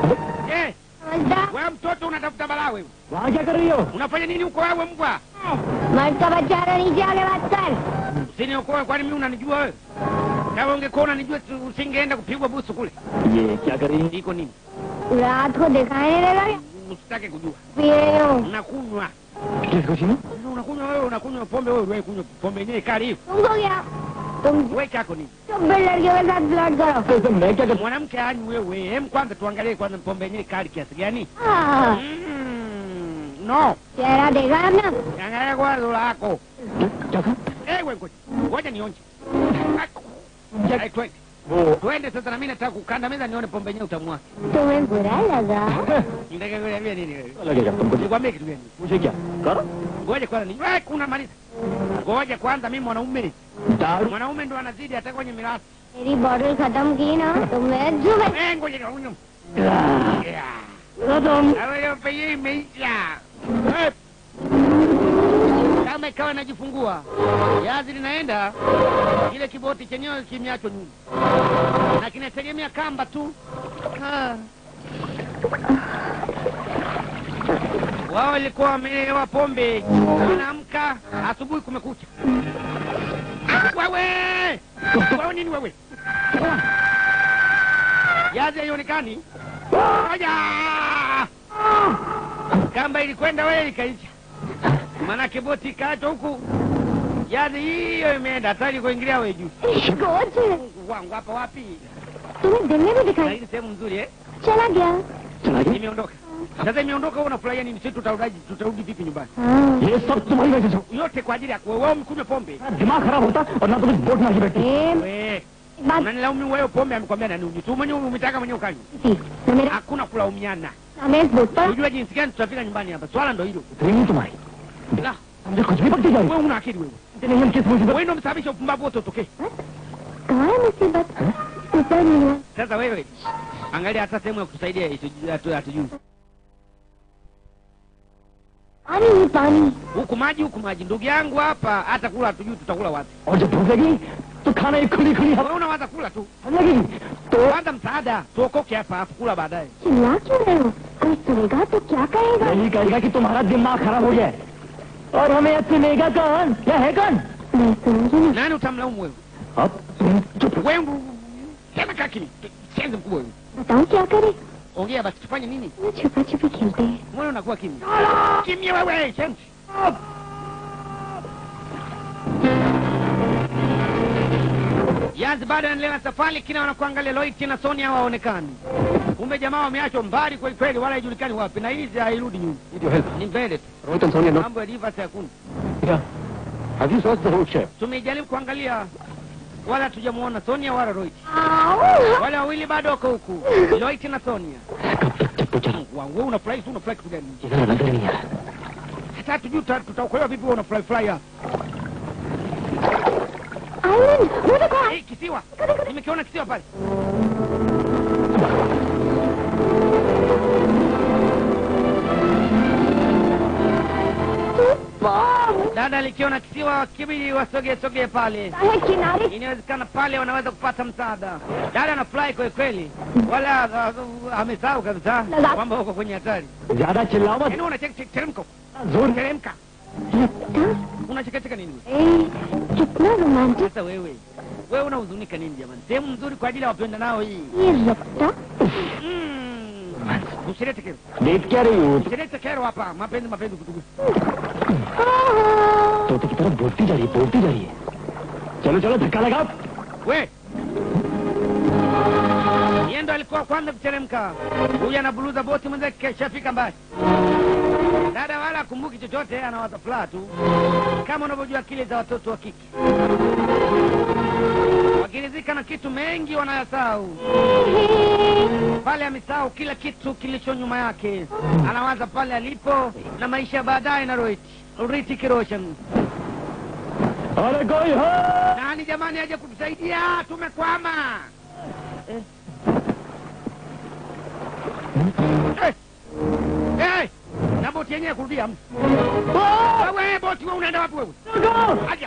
Wewe mtoto unatafuta balaa wewe. वहाँ क्या कर रही हो? Unafanya nini huko wewe mbwa? मर्द का बच्चा रहा, नीचे आगे बात कर। Usiniokoe, kwani mimi unanijua wewe? Kama ungekuwa unanijua usingeenda kupigwa busu kule. ये क्या कर रही है? Iko nini? रात को दिखाई नहीं देगा क्या? Usitake kujua. पी रही हो? Unakunywa. किसको छीनो? Unakunywa wewe, unakunywa pombe wewe kunywa pombe yenyewe kali hiyo. तुमको क्या? तुम Wewe chako nini? चुप लड़कियों के साथ फ्लर्ट करो। तो मैं क्या कर? Mwanamke ani wewe. Hem, kwanza tuangalie kwanza pombe yenyewe kali kiasi gani? हाँ, No. चेहरा देखा आपने? Angalia kwa sura yako. क्या कहा? Wewe ngoja nionje. Ai kweli. Twende sasa, na mimi nataka kukandamiza nione pombe yenyewe utamwa. तुम्हें बुरा लगा? Ndege wewe nini wewe? लगेगा तुमको। Nikwambie kitu gani? मुझे क्या? करो। Ngoja kwanza ni wewe kuna maliza. Ngoja kwanza, mimi mwanaume. दारू। Mwanaume ndo anazidi hata kwenye mirasi. मेरी बॉटल खत्म की ना तो मैं जुबे। Ngoja kaunywa. तुम। Hayo peye imeisha. Kama ikawa najifungua. Yazi linaenda. Kile kiboti chenyewe kimiacho nyuma. Na kinategemea kamba tu. Wao walikuwa wamelewa pombe. Wanaamka asubuhi kumekucha. Wewe! Wewe nini wewe? Yazi haionekani. Aja! Kamba ilikwenda wewe ikaisha. Manake boti ikaachwa huku. Yaani hiyo imeenda hatari kuingilia wewe juu. गोज Wangu hapa wapi? तुम्हें दिन में भी दिखाई Hii sehemu nzuri eh? चला गया चला गया Imeondoka. Sasa imeondoka wewe unafurahia nini? Sisi tutarudi vipi nyumbani? हाँ ये सब तुम्हारी वजह से Yote kwa ajili yako. Wewe umekunywa pombe. दिमाग खराब होता और ना तुम्हें बोट में आके बैठती प्रेम Wewe बात unanilaumu wewe, pombe amekwambia nani unywe? Tu mwenyewe umetaka mwenyewe ukanywa. थी न मेरा Hakuna kulaumiana. हमें इस बोट पर Unajua jinsi gani tutafika nyumbani hapa? Swala ndio hilo. Training तुम्हारी La, मुझे कुछ भी पकड़ी जा रही wewe una akili wewe. नहीं हम किस मुसीबत Wewe ndio msababisha upumbavu wote utokee. कहाँ है मुसीबत ऊपर मिला Sasa wewe angalia hata sehemu ya kutusaidia hatujui. पानी ही पानी Huku maji ndugu yangu hapa, hata kula hatujui tutakula wapi. और जब भूख लगी तो खाना एक खुली खुली Wewe unawaza kula tu. हम लगेगी तो Kwanza msaada, tuokoke hapa afu kula baadaye. चिल्ला क्यों रहे हो कोई सुनेगा तो क्या कहेगा यही कहेगा कि तुम्हारा दिमाग खराब हो गया है और हमें अब सुनेगा कौन क्या है कौन मैं सुनूंगी नहीं Nani utamlaumu wewe? अब तुम चुप Wewe tena kaki. Sianze mkubwa wewe. बताऊं क्या करे Ongea basi tufanye nini? वो छुपा छुपी खेलते हैं Mbona unakuwa kimya? Kimya wewe, shenzi. Yazi baada ya nilena safari kina wanakuangalia Loiti na Sonia hawaonekani. Kumbe jamaa wameachwa mbali kweli kweli, wala haijulikani wapi, na hizi hairudi nyuma. Need your help. Ni mbele tu. Rohit and Sonia, no. Mambo ya diva hakuna. Yeah. Have you searched the whole ship? Tumejaribu kuangalia wala hatujamuona Sonia wala Loiti. Wale wawili bado wako huku. Loiti na Sonia. कब तक चप्पू चला Wewe unafurahi tu, unafurahi kitu gani? इधर नजर नहीं आ रहा Hata tujui tutaokolewa vipi, wewe unafurahi hapa. Island वो देखो Hey, kisiwa. Nimekiona kisiwa pale. Dada alikiona kisiwa kibidi wasogee pale. है किनारे Inawezekana pale wanaweza kupata msaada. Dada anafurahi kweli kweli. Wala amesahau kabisa kwamba uko kwenye hatari. ज्यादा चिल्लाओ मत Yaani teremka. जोर Teremka. लगता Unachekacheka nini? ए कितना romantic Sasa wewe unahuzunika nini jamani? Sehemu nzuri kwa ajili ya wapenda nao hii. ये लगता Usilete kero. देख क्या रही हो Usilete kero hapa. Mapenzi kutugu. तोते की तरफ बोलती जा रही है चलो चलो धक्का लगाओ We. Yeye ndo alikuwa kwanza kuteremka. Huyu anabuluza boti mwenzake keshafika mbali. Dada wala akumbuki chochote, anawaza furaha tu. Kama unavyojua akili za watoto wa kike. Wakiridhika na kitu mengi wanayasahau. Pale amesahau kila kitu kilicho nyuma yake. Anawaza pale alipo na maisha baadaye na Hrithik Roshan. अरे कोई हो Nani jamani aje kutusaidia? Tumekwama. Hey! Na boti yenyewe kurudia. Wewe boti wewe unaenda wapi wewe? Aja.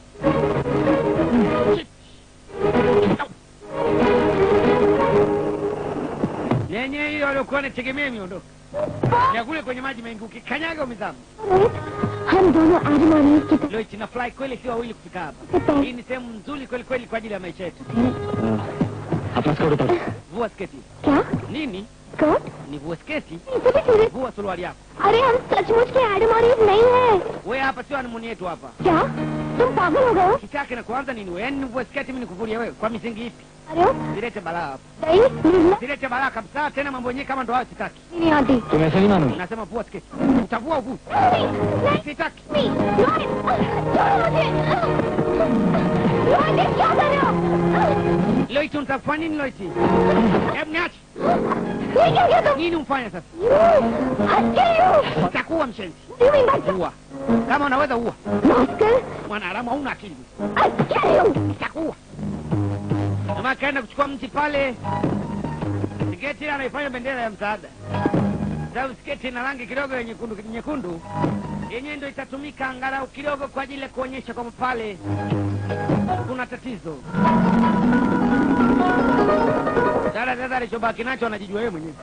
Yenyewe hiyo alikuwa anategemea miondoka. Ya kule kwenye maji mengi ukikanyaga umezama. हम दोनों आदमानी की तरह Leo tina fly kweli si wawili kufika hapa. Hii ni sehemu nzuri kweli kweli kwa ajili ya maisha yetu. अपना score बता Vua sketi. क्या Nini? Skirt Ni vua sketi? सभी चीजें Vua suruali yako. अरे हम सचमुच के आदमानी नहीं है Wewe hapa sio anmoni yetu hapa. क्या तुम पागल हो गए हो Kitake na kuanza nini wewe? Yaani vua sketi mimi nikuvulie wewe kwa misingi ipi? अरे हो Silete balaa hapa. नहीं Nirmala Silete balaa kabisa tena mambo yenyewe kama ndo hayo sitaki. नहीं आती तुम ऐसे नहीं मानो Nasema vua sketi. Utavua uvu. Sitaki. नहीं रोहित छोड़ो मुझे रोहित क्या कर रहे हो Loiti unatafanya nini Loiti? Hebu niache. ये क्या किया तुम Nini umfanya sasa? अच्छे Utakuwa mshenzi. हो बच्चा Ua. Kama unaweza ua. नमस्कार Mwanadamu hauna akili. अच्छे हो Utakuwa. Jamaa kaenda kuchukua mti pale. Sketi anaifanya bendera ya msaada. Sababu sketi ina rangi kidogo ya nyekundu. Yenyewe ndio itatumika angalau kidogo kwa ajili ya kuonyesha kwamba pale kuna tatizo. Dada alichobaki nacho anajijua yeye mwenyewe.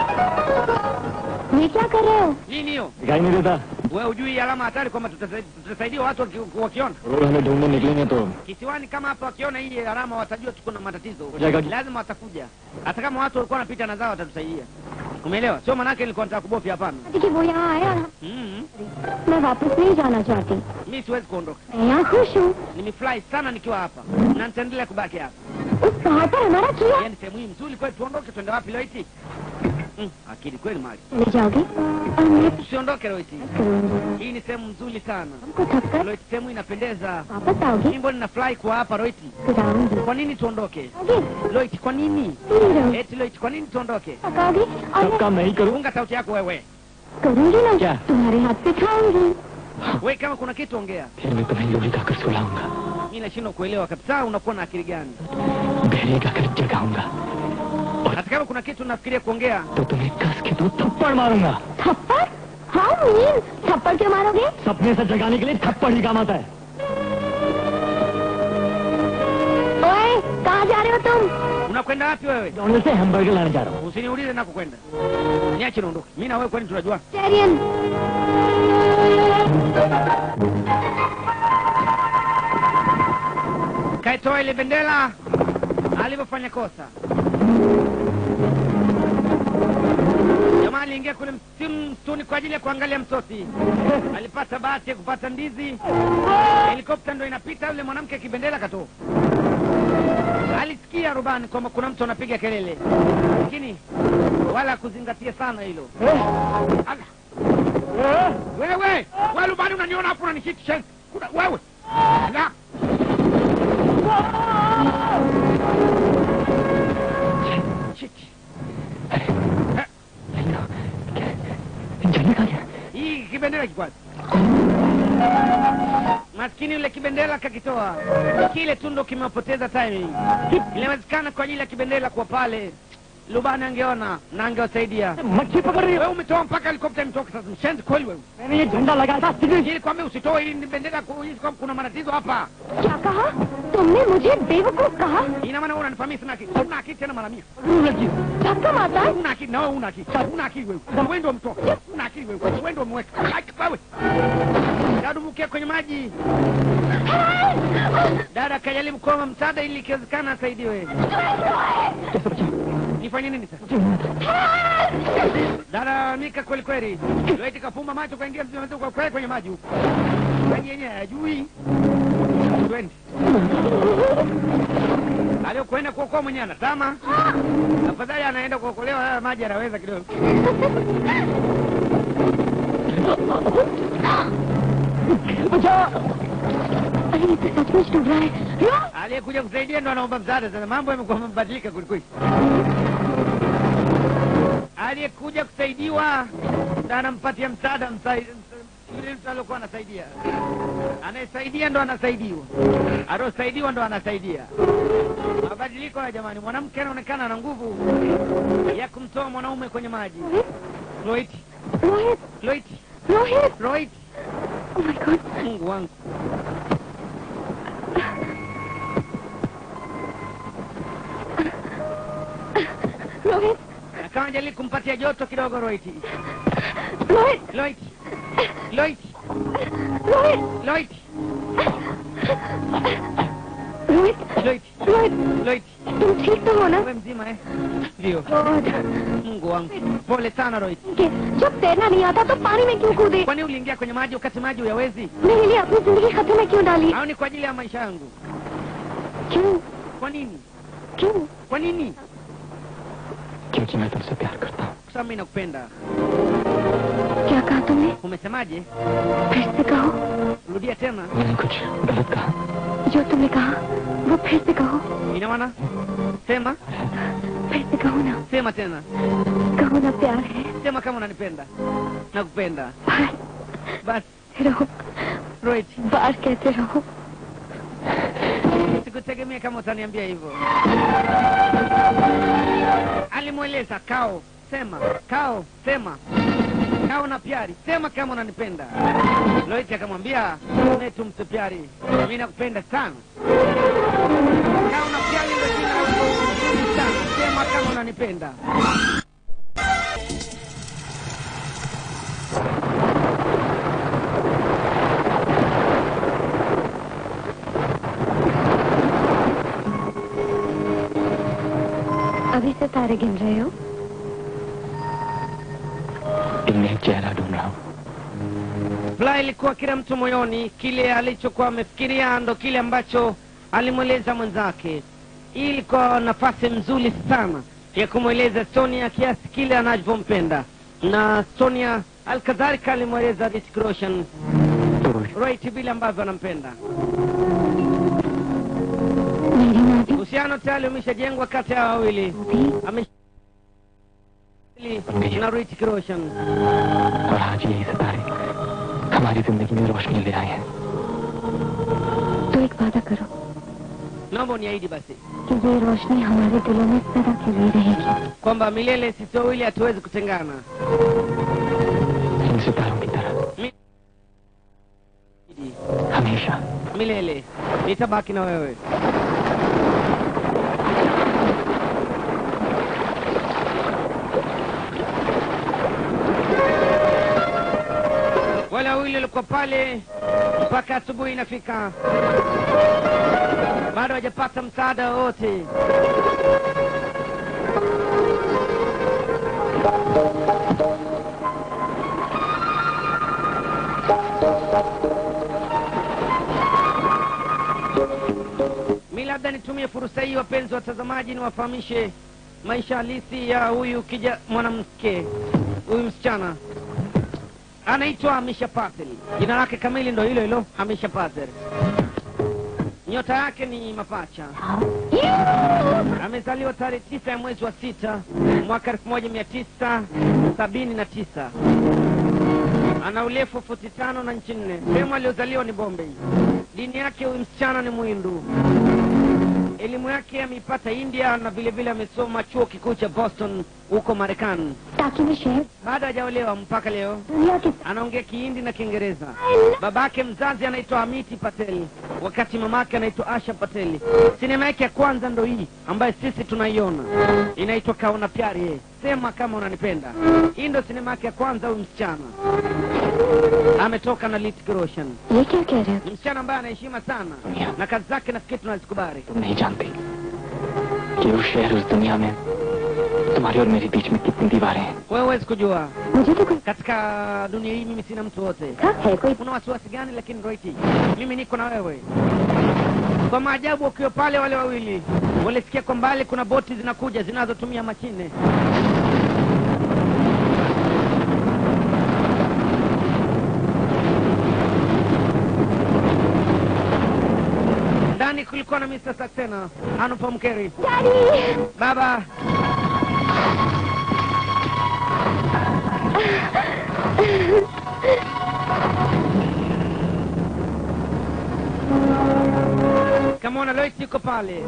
ये क्या कर रहे हो Nini hiyo? दिखाई नहीं देता Wewe hujui alama hatari kwamba tutasaidia watu wakiona. रोज हमें ढूंढने निकलेंगे तो Kisiwani kama hapa wakiona hii alama watajua tuko na matatizo. Jaga- Lazima watakuja. Hata kama watu walikuwa wanapita na zao watatusaidia. Umeelewa? Sio manake nilikuwa nataka kubofya, hapana. देखिए वो यहाँ आया और मैं वापस नहीं जाना चाहती। Mimi siwezi kuondoka. मैं यहाँ खुश हूँ। Nimefurahi sana nikiwa hapa na nitaendelea kubaki hapa. उस पहाड़ पर हमारा किया। Yaani sehemu hii nzuri kweli, tuondoke twende wapi leo hii? Akili kweli mali. चले जाओगे और मैं Tusiondoke leo hii. करूँगी। Hii ni sehemu nzuri sana. हमको थक कर Leo sehemu inapendeza. वापस आओगे? Mimi mbona ninafurahi kuwa hapa leo hii? फिर आऊँगी। Kwa nini tuondoke? आगे Leo hii kwa nini? नहीं रहो। Eti leo hii kwa nini tuondoke? थक आगे और सब काम मैं ही करूं। Funga sauti yako wewe. करूँगी ना क्या? तुम्हारे हाथ पे खाऊंगी। Wewe kama kuna kitu ongea. फिर मैं तुम्हें लोहे का कर सुलाऊंगा, Mimi nashindwa kuelewa kabisa unakuwa na akili gani. बहरे का कर जगाऊंगा Hata kama kuna kitu nafikiria kuongea, तो तुम्हें कस के 2 थप्पड़ मारूंगा। थप्पड़? हाँ मीन थप्पड़ क्यों मारोगे? सपने से जगाने के लिए थप्पड़ ही काम आता है। ओए कहाँ जा रहे हो तुम? unakwenda wapi wewe? डॉनल्ड से हैमबर्गर लाने जा रहा हूँ। Usiniulize nakokwenda. Niache niondoke. Mimi na wewe kwani tunajua? Vegetarian. Kaitoa ile bendera alivyofanya kosa. Jamaa aliingia kule msituni kwa ajili ya kuangalia mtoti. Alipata bahati ya kupata ndizi. Helikopta ndo inapita, yule mwanamke kibendera katoa. Alisikia rubani kwamba kuna mtu anapiga kelele, lakini wala kuzingatia sana hilo. Ala. Wewe rubani unaniona hapo unanishikisha. Wewe. Ala. Hii kibendera kikwazi. Maskini yule kibendera kakitoa. Kile tu ndo kimepoteza timing. Inawezekana kwa ajili ya kibendera kwa pale Lubani angeona na angewasaidia. मच्छी पकड़ रही Wewe umetoa mpaka helikopta imetoka sasa. Mshenzi kweli wewe. मैंने ये झंडा लगाया था। Ili kwambia usitoe hii bendera kwa kuna matatizo hapa. क्या कहा? तुमने मुझे बेवकूफ कहा? Ina maana unanifahamia sana akili. Una akili tena mara 100. धक्का मारता है? Una akili na wewe una akili. Una akili wewe. Wewe ndio mtoa. Una akili wewe. Wewe ndio mweka. Wewe. Dadumukia kwenye maji. Dada kajaribu kuomba msaada ili ikiwezekana asaidiwe. Nifanye nini sasa? Dada mika kweli kweli. Leti kafumba macho kaingia kwa kweli kwenye maji huko. Maji yenyewe hayajui. Twende. Aliyokwenda kuokoa mwenyewe anatama. Afadhali anaenda kuokolewa, haya maji anaweza kidogo. सचमुच डूब रहा है। Aliyekuja kusaidia ndo anaomba msaada sasa. Mambo yamekuwa mabadilika kweli. Aliyekuja kusaidiwa ndo anampatia msaada yule mtu aliyokuwa anasaidia. Anayesaidia ndo anasaidiwa. Aliyosaidiwa ndo anasaidia. Mabadiliko ya jamani. Mwanamke anaonekana ana nguvu ya kumtoa mwanaume kwenye maji. Loit. Rohit Loit. Rohit Loit. Oh my God Mungu wangu. Rohit Akawa jali kumpatia joto kidogo Loit. Rohit Loit. Loit. Rohit Loit. Rohit Loit. Rohit Loit. तुम ठीक तो हो ना? Wewe mzima Ndio. God Mungu wangu. Pole sana Loit. जब तैरना नहीं आता तो पानी में क्यों कूदे? Kwani uliingia kwenye maji wakati maji huyawezi? मेरे लिए अपनी जिंदगी खतरे में क्यों डाली? Au ni kwa ajili ya maisha yangu? क्यों Kwa nini? क्यों? Kwa nini? क्योंकि मैं तुमसे प्यार करता हूँ। Kwa sababu mimi nakupenda. क्या कहा तुमने? Umesemaje? फिर से कहो। Rudia tena. मैंने कुछ गलत कहा? जो तुमने कहा वो फिर से कहो। Ina maana? Sema. फिर से कहो ना। Sema tena. कहो ना प्यार है। Sema kama unanipenda. Nakupenda. बाहर Basi, रहो Loit. बाहर कहते रहो। Sikutegemea kama utaniambia hivyo. Alimweleza Kao, sema. Kao, sema. Kao na Pyari, sema kama unanipenda. Loit akamwambia, "Mimi tumse Pyari. Mimi nakupenda sana." Kao na Pyari ndio jina langu. Sema kama unanipenda. अभी से तारे गिन रहे हो? इनमें एक चेहरा ढूंढ रहा हूँ। Fly ilikuwa kila mtu moyoni, kile alichokuwa amefikiria ndo kile ambacho alimweleza mwenzake. Hii ilikuwa nafasi nzuri sana ya kumweleza Sonia kiasi kile anavyompenda, na Sonia alkadhalika alimweleza Hrithik Roshan right vile ambavyo anampenda. Uhusiano tayari umeshajengwa kati ya wawili, na Hrithik Roshan. और आज यही सितारे हमारी जिंदगी में रोशनी ले आए हैं। तो एक वादा करो। Naomba uniahidi basi कि ये रोशनी हमारे दिलों में सदा के लिए रहेगी। kwamba milele sisi wawili hatuwezi kutengana. इन सितारों की तरह हमेशा Milele nitabaki na wewe. Wale wawili walikuwa pale mpaka asubuhi inafika, bado hajapata msaada wote. Mimi labda nitumie fursa hii, wapenzi watazamaji, niwafahamishe maisha halisi ya huyu mwanamke, huyu msichana. Anaitwa Amisha Patel. Jina lake kamili ndo hilo hilo, Amisha Patel. Nyota yake ni mapacha. Amezaliwa tarehe 9 ya mwezi wa 6 mwaka 1979. Ana urefu 45 na inchi 4. Sehemu aliozaliwa ni Bombay. Dini yake huyu msichana ni Muhindu. Elimu yake ameipata India na vile vile amesoma chuo kikuu cha Boston huko Marekani. Baada hajaolewa mpaka leo anaongea Kihindi na Kiingereza. Babake mzazi anaitwa Amiti Patel, wakati mamake anaitwa Asha Patel. Sinema yake ya kwanza ndo hii ambayo sisi tunaiona, inaitwa Kaona Pyari, sema kama unanipenda. Hii ndo sinema yake ya kwanza. Huyu msichana ametoka na Hrithik Roshan. Msichana ambaye anaheshima sana na kazi zake nafikiri tunazikubali. तुम नहीं जानती कि उस शहर, उस दुनिया में तुम्हारे और मेरे बीच में कितनी दीवारें हैं। Wewe huwezi kujua. Katika dunia hii mimi sina mtu wote. Una wasiwasi gani? Lakini Roiti, mimi niko na wewe. Kwa maajabu, ukiwa pale wale wawili walisikia kwa mbali kuna boti zinakuja zinazotumia mashine. Ndani kulikuwa na Mr. Saxena, Anupam Kheri. Baba. Kama ona Lois yuko pale.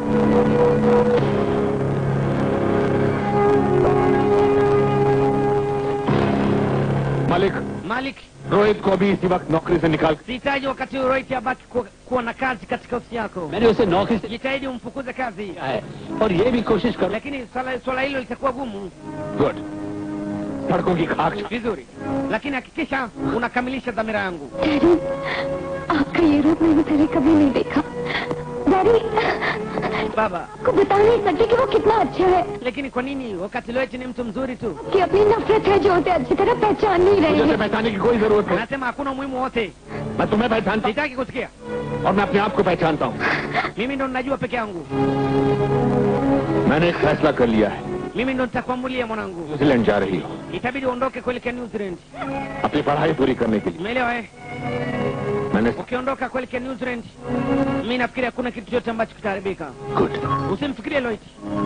Malik, Rohit को अभी इसी वक्त नौकरी से निकाल। Sihitaji wakati Rohit abaki kuwa na kazi katika ofisi yako. मैंने उसे नौकरी से Jitahidi umfukuze kazi. है और ये भी कोशिश करो। Lakini swala hilo litakuwa gumu. Good, सड़कों की खाक। Vizuri. Lakini hakikisha unakamilisha dhamira yangu. Daddy, आपका ये रूप मैंने पहले कभी नहीं देखा। डैडी, Baba, को बता नहीं सकते कि वो कितना अच्छा है। lakini kwa nini wakati Lois ni mtu mzuri tu? कि अपनी नफरत है जो उसे अच्छी तरह पहचान नहीं रही मुझे है। पहचानने की कोई जरूरत नहीं। Anasema hakuna umuhimu wote. मैं तुम्हें पहचानता हूँ Sitaki kusikia. और मैं अपने आप को पहचानता हूँ। Mimi ndo ninajua peke yangu. मैंने एक फैसला कर लिया है। Mimi ndo nitakuamulia mwanangu. New Zealand जा रही हो Itabidi uondoke kuelekea New Zealand. अपनी पढ़ाई पूरी करने के लिए। Umeelewa eh? मैंने Ukiondoka kuelekea New Zealand, mimi nafikiri hakuna kitu chochote ambacho kitaharibika. Good, Usimfikirie Lois.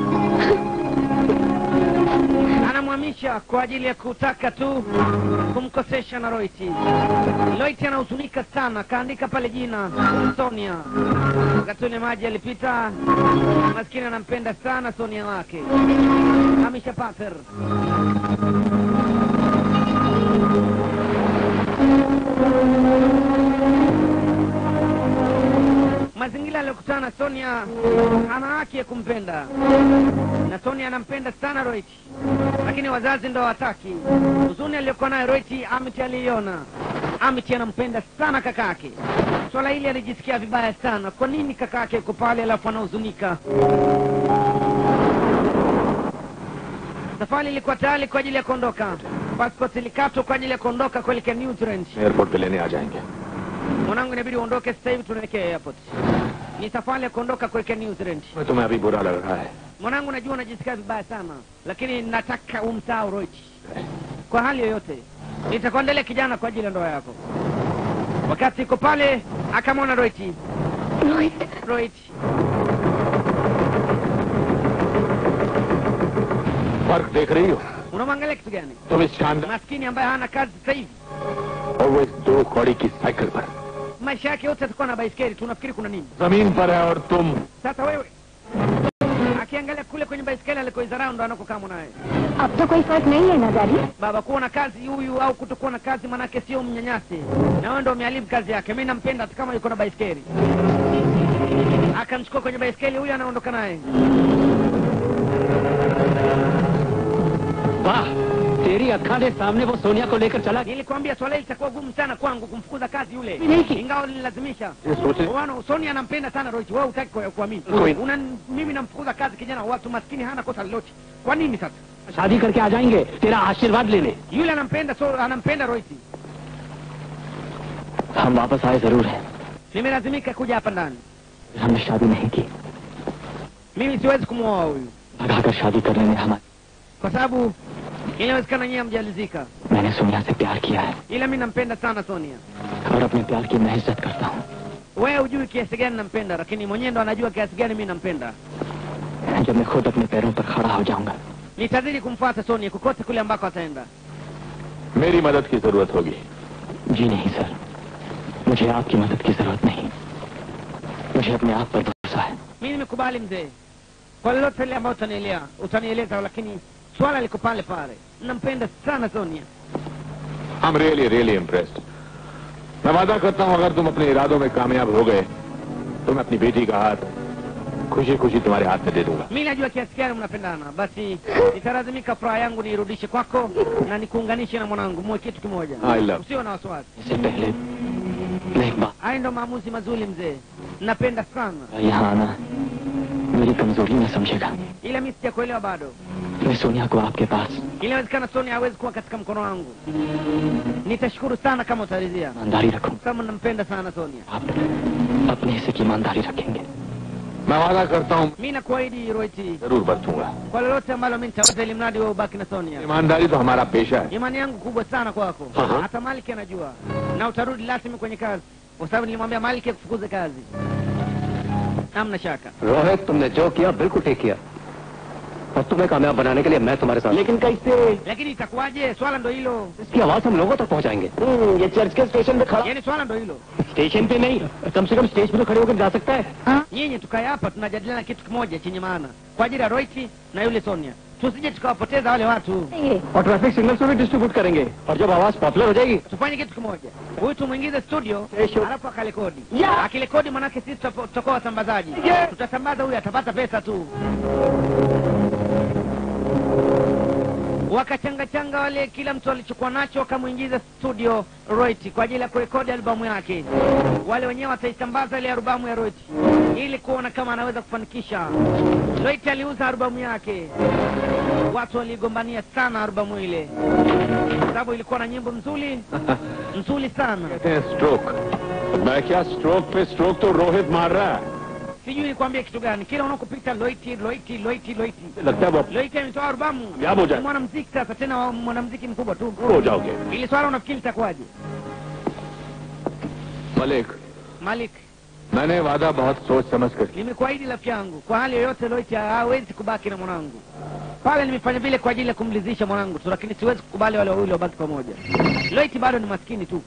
Anamhamisha kwa ajili ya kutaka tu kumkosesha na Lois. Lois anahuzunika sana, kaandika pale jina Sonia. Wakati ule maji alipita, maskini anampenda sana Sonia wake. Amisha Patel. Mazingira aliyokutana na Sonia, ana haki ya kumpenda, na Sonia anampenda sana Rohit, lakini wazazi ndo hawataki. Huzuni aliyokuwa nayo Rohit, Amit aliiona. Amit anampenda sana kakake. Swala hili alijisikia vibaya sana. Kwa nini kakake yuko pale alafu anahuzunika? Safari ilikuwa tayari kwa ajili ya kuondoka. passport ilikatwa kwa ajili ya kuondoka kuelekea New Zealand. Airport पे लेने आ जाएंगे। Mwanangu, inabidi uondoke sasa hivi, tunaelekea airport. Ni safari ya kuondoka kuelekea New Zealand. तुम्हें अभी बुरा लग रहा है। Mwanangu, najua unajisikia vibaya sana, lakini nataka umsahau Rohit. Kwa hali yoyote, nitakuandalia kijana kwa ajili ya ndoa yako. Wakati iko pale, akamwona Rohit. Rohit. फर्क देख रही हो? Unamwangalia kitu gani? तुम इस शानदार Maskini ambaye hana kazi sasa hivi. और वो इस 2 कौड़ी की साइकिल पर Maisha yake yote atakuwa na baiskeli, tunafikiri kuna nini? जमीन पर है और तुम Sasa wewe akiangalia kule kwenye baiskeli alikoizarau ndo anakokaa mwanaye. अब तो कोई फर्क नहीं है ना daddy. Baba, kuwa na kazi huyu au kutokuwa na kazi manake sio mnyanyasi, na wewe ndo umeharibu kazi yake. Mimi nampenda hata kama yuko na baiskeli. Akamchukua kwenye baiskeli, huyu anaondoka naye. वाह, तेरी अक्खा के सामने वो सोनिया को लेकर चला। Nilikwambia swala hili litakuwa gumu sana kwangu kumfukuza kazi yule, Niki. ingawa nililazimisha. ये सोचे Wana Sonia anampenda sana Rohit, wewe hutaki kuamini. Mimi namfukuza kazi kijana wa watu maskini, hana kosa lolote. Kwa nini sasa? शादी करके आ जाएंगे तेरा आशीर्वाद लेने। Yule anampenda Rohit. हम वापस आए जरूर है, Nimelazimika kuja hapa ndani. हमने शादी नहीं की। Mimi siwezi kumwoa huyu भगाकर शादी करने में हमारी, kwa sababu inawezekana nyinyi hamjalizika, मैंने सोनिया से प्यार किया है ila mimi nampenda sana Sonia. और अपने प्यार की मैं इज्जत करता हूँ। Wewe hujui kiasi gani nampenda, lakini mwenyewe ndo anajua kiasi gani mimi nampenda. जब मैं खुद अपने पैरों पर खड़ा हो जाऊंगा Nitazidi kumfuata Sonia kokote kule ambako ataenda. मेरी मदद की जरूरत होगी। जी नहीं सर, मुझे आपकी मदद की जरूरत नहीं, मुझे अपने आप पर भरोसा है। Mimi nimekubali mzee, kwa lolote lile ambalo utanieleza, lakini swala liko pale pale. Nampenda sana Sonia. I'm really impressed। मैं वादा करता हूँ अगर तुम अपने इरादों में कामयाब हो गए तो मैं अपनी बेटी का हाथ खुशी खुशी तुम्हारे हाथ में दे दूंगा। Mimi najua kiasi gani mnapendana, basi nitalazimika furaha yangu nirudishe kwako na nikuunganishe na mwanangu, muwe kitu kimoja. I love you। Usiwe na wasiwasi. इससे पहले मैं एक बात, Hayo ndo maamuzi mazuri mzee, napenda sana, यहाँ आना मेरी कमजोरी न समझेगा। ila mimi sijakuelewa bado. मैं सोनिया को आपके पास Inawezekana Sonia hawezi kuwa katika mkono wangu. Nitashukuru sana kama utaridhia, ईमानदारी रखूं, kama nampenda sana Sonia. आप अपने हिस्से की ईमानदारी रखेंगे। मैं वादा करता हूँ Mimi nakuahidi Rohit, जरूर बरतूंगा। kwa lolote ambalo mimi nitaweza, ili mradi wewe ubaki na Sonia. ईमानदारी तो हमारा पेशा है। Imani yangu kubwa sana kwako. Aha. Hata Maliki anajua, na utarudi rasmi kwenye kazi, kwa sababu nilimwambia Maliki akufukuze kazi. Hamna shaka. Rohit, तुमने जो किया बिल्कुल ठीक किया और तुम्हें कामयाब बनाने के लिए मैं तुम्हारे साथ। लेकिन कैसे? Lakini itakuwaje? Swala ndo hilo. इसकी आवाज हम लोगों तक पहुंचाएंगे। ये चर्च के स्टेशन पे खड़ा, Yaani swala ndo hilo. Station पे नहीं, कम से कम स्टेज पे तो खड़े होकर जा सकता है। Nyinyi tukae hapa tunajadiliana kitu kimoja chenye maana kwa ajili ya Rohit na yule Sonia. Tusije tukawapoteza wale watu. और ट्रैफिक सिग्नल्स भी डिस्ट्रीब्यूट करेंगे और जब आवाज पॉपुलर हो जाएगी Tufanye kitu kimoja. Huyu tumwingize studio, Kesho. alafu akarekodi. Akirekodi manake sisi tutakuwa wasambazaji. Tutasambaza, huyu atapata pesa tu. Wakachanga wale, kila mtu alichokuwa nacho, wakamwingiza studio Rohit kwa ajili ya kurekodi albamu yake. Wale wenyewe wataisambaza ile albamu ya Rohit ili kuona kama anaweza kufanikisha. Rohit aliuza albamu yake, watu waligombania sana albamu ile, sababu ilikuwa na nyimbo nzuri sana. Stroke, मैं क्या स्ट्रोक पे स्ट्रोक तो रोहित मार रहा है। Sijui nikwambie kitu gani, kila unakopita Rohit. लगता है वो Rohit ametoa albamu, Yapo ni jana. mwanamuziki sasa, tena mwanamuziki mkubwa tu. दूर हो जाओगे। Ili swala unafikiri litakuwaje? Malik, मैंने वादा बहुत सोच समझ कर nimekuahidi rafiki yangu, kwa hali yoyote Rohit hawezi kubaki na mwanangu. Pale nimefanya vile kwa ajili ya kumridhisha mwanangu tu, lakini siwezi kukubali wale wawili wabaki pamoja. Rohit bado ni maskini tu.